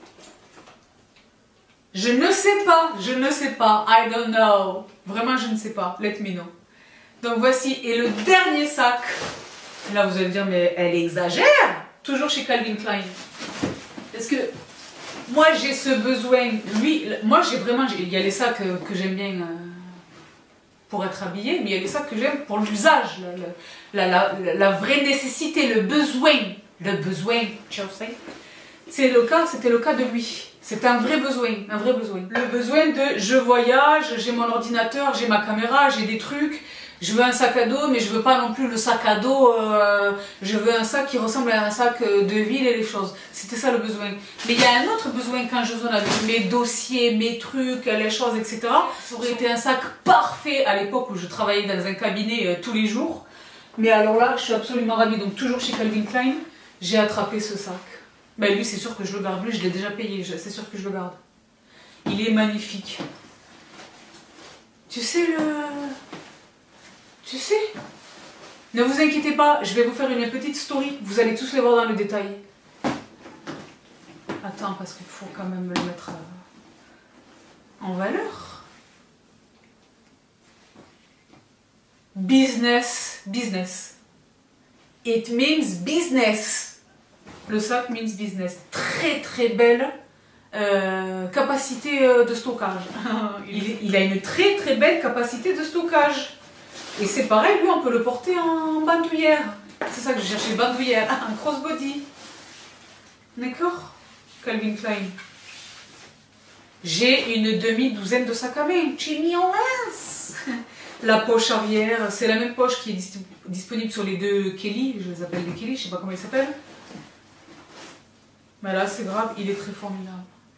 Je ne sais pas. Je ne sais pas. I don't know. Vraiment, je ne sais pas. Let me know. Donc voici. Et le dernier sac. Là, vous allez dire, mais elle exagère. Toujours chez Calvin Klein. Parce que moi, j'ai ce besoin. Lui, moi, j'ai vraiment. Il y a les sacs que, que j'aime bien euh, pour être habillée, mais il y a les sacs que j'aime pour l'usage. La, la, la, la vraie nécessité, le besoin. Le besoin, tu sais. C'est le cas, c'était le cas de lui. C'est un vrai besoin, un vrai besoin. Le besoin de je voyage, j'ai mon ordinateur, j'ai ma caméra, j'ai des trucs. Je veux un sac à dos, mais je veux pas non plus le sac à dos. Euh, je veux un sac qui ressemble à un sac de ville et les choses. C'était ça le besoin. Mais il y a un autre besoin quand je zone avec mes dossiers, mes trucs, les choses, et cetera. Ça aurait été un sac parfait à l'époque où je travaillais dans un cabinet euh, tous les jours. Mais alors là, je suis absolument ravie. Donc toujours chez Calvin Klein, j'ai attrapé ce sac. Ben lui, c'est sûr que je le garde. Lui, je l'ai déjà payé. C'est sûr que je le garde. Il est magnifique. Tu sais le... Tu sais? Ne vous inquiétez pas, je vais vous faire une petite story. Vous allez tous les voir dans le détail. Attends, parce qu'il faut quand même le mettre en valeur. Business. Business. It means business. Le sac means business. Très très belle euh, capacité de stockage. il, il a une très très belle capacité de stockage. Et c'est pareil, lui on peut le porter en bandoulière. C'est ça que je cherchais, bandoulière, un crossbody. D'accord? Calvin Klein. J'ai une demi-douzaine de sacs à main. Jimmy Owens. La poche arrière, c'est la même poche qui est disponible sur les deux Kelly. Je les appelle les Kelly, je sais pas comment ils s'appellent. Mais là c'est grave, il est très formidable.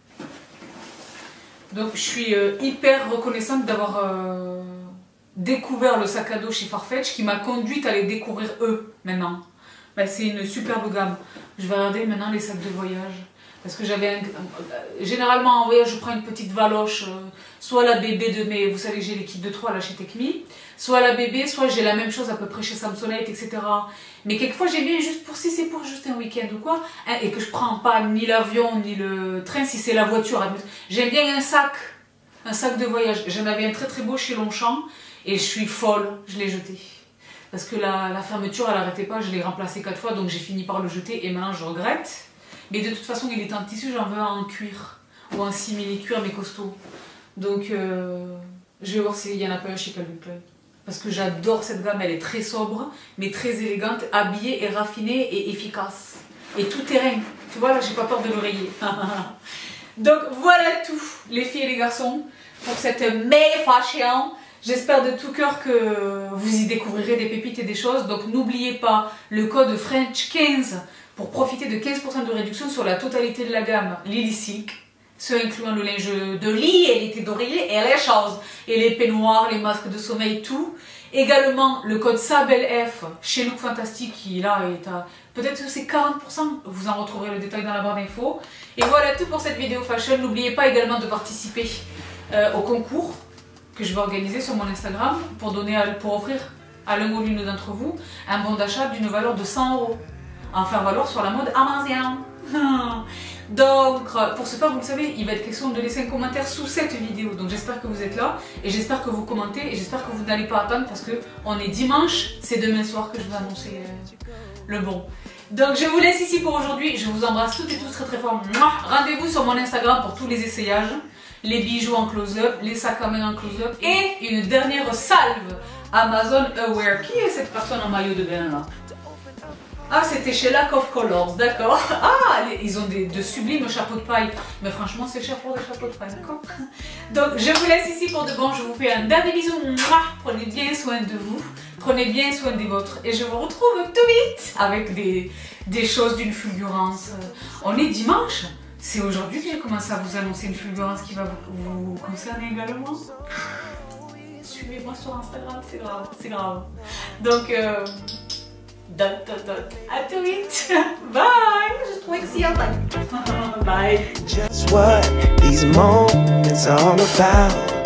Donc je suis euh, hyper reconnaissante d'avoir euh, découvert le sac à dos chez Farfetch qui m'a conduite à les découvrir eux maintenant. Ben, c'est une superbe gamme. Je vais regarder maintenant les sacs de voyage. Parce que j'avais un... Généralement en voyage, je prends une petite valoche, euh, soit la bébé de mes... Vous savez, j'ai l'équipe de trois là chez Techme, soit la bébé, soit j'ai la même chose à peu près chez Samsonite, et cetera. Mais quelquefois, j'ai bien juste pour si c'est pour juste un week-end ou quoi, hein, et que je prends pas ni l'avion ni le train, si c'est la voiture. J'aime bien un sac, un sac de voyage. J'en avais un très très beau chez Longchamp, et je suis folle, je l'ai jeté. Parce que la, la fermeture, elle n'arrêtait pas, je l'ai remplacé quatre fois, donc j'ai fini par le jeter, et maintenant je regrette. Mais de toute façon, il est en tissu, j'en veux un en cuir. Ou un simili-cuir, mais costaud. Donc, euh, je vais voir s'il y en a pas un chez Calvin Klein. Parce que j'adore cette gamme, elle est très sobre, mais très élégante, habillée et raffinée et efficace. Et tout terrain. Tu vois, là, j'ai pas peur de l'oreiller. Donc, voilà tout, les filles et les garçons, pour cette May Fashion. J'espère de tout cœur que vous y découvrirez des pépites et des choses. Donc, n'oubliez pas le code French quinze pour profiter de quinze pour cent de réduction sur la totalité de la gamme Lily Silk, ce incluant le linge de lit et l'été d'oreiller et les choses, et les peignoirs, les masques de sommeil, tout. Également le code Sabel F chez Look Fantastic qui là est à peut-être que c'est quarante pour cent, vous en retrouverez le détail dans la barre d'infos. Et voilà tout pour cette vidéo fashion. N'oubliez pas également de participer euh, au concours que je vais organiser sur mon Instagram pour, donner à, pour offrir à l'un ou l'une d'entre vous un bon d'achat d'une valeur de cent euros. En faire valoir sur la mode Amazon. Donc, pour ce faire, vous le savez, il va être question de laisser un commentaire sous cette vidéo. Donc, j'espère que vous êtes là et j'espère que vous commentez et j'espère que vous n'allez pas attendre parce que on est dimanche, c'est demain soir que je vais annoncer euh, le bon. Donc, je vous laisse ici pour aujourd'hui. Je vous embrasse toutes et tous très très fort. Rendez-vous sur mon Instagram pour tous les essayages, les bijoux en close-up, les sacs à main en close-up et une dernière salve Amazon Aware. Qui est cette personne en maillot de bain là? Ah, c'était chez Lack of Colors, d'accord. Ah, ils ont des, de sublimes chapeaux de paille. Mais franchement, c'est cher pour des chapeaux de paille, d'accord. Donc, je vous laisse ici pour de bon. Je vous fais un dernier bisou. Prenez bien soin de vous. Prenez bien soin des vôtres. Et je vous retrouve tout vite avec des, des choses d'une fulgurance. On est dimanche. C'est aujourd'hui que j'ai commencé à vous annoncer une fulgurance qui va vous, vous concerner également. Suivez-moi sur Instagram, c'est grave, c'est grave. Donc... Euh, Dot, dot, dot. À tout vite. Bye. Je trouve excellent. Bye. Just what these moments are all about.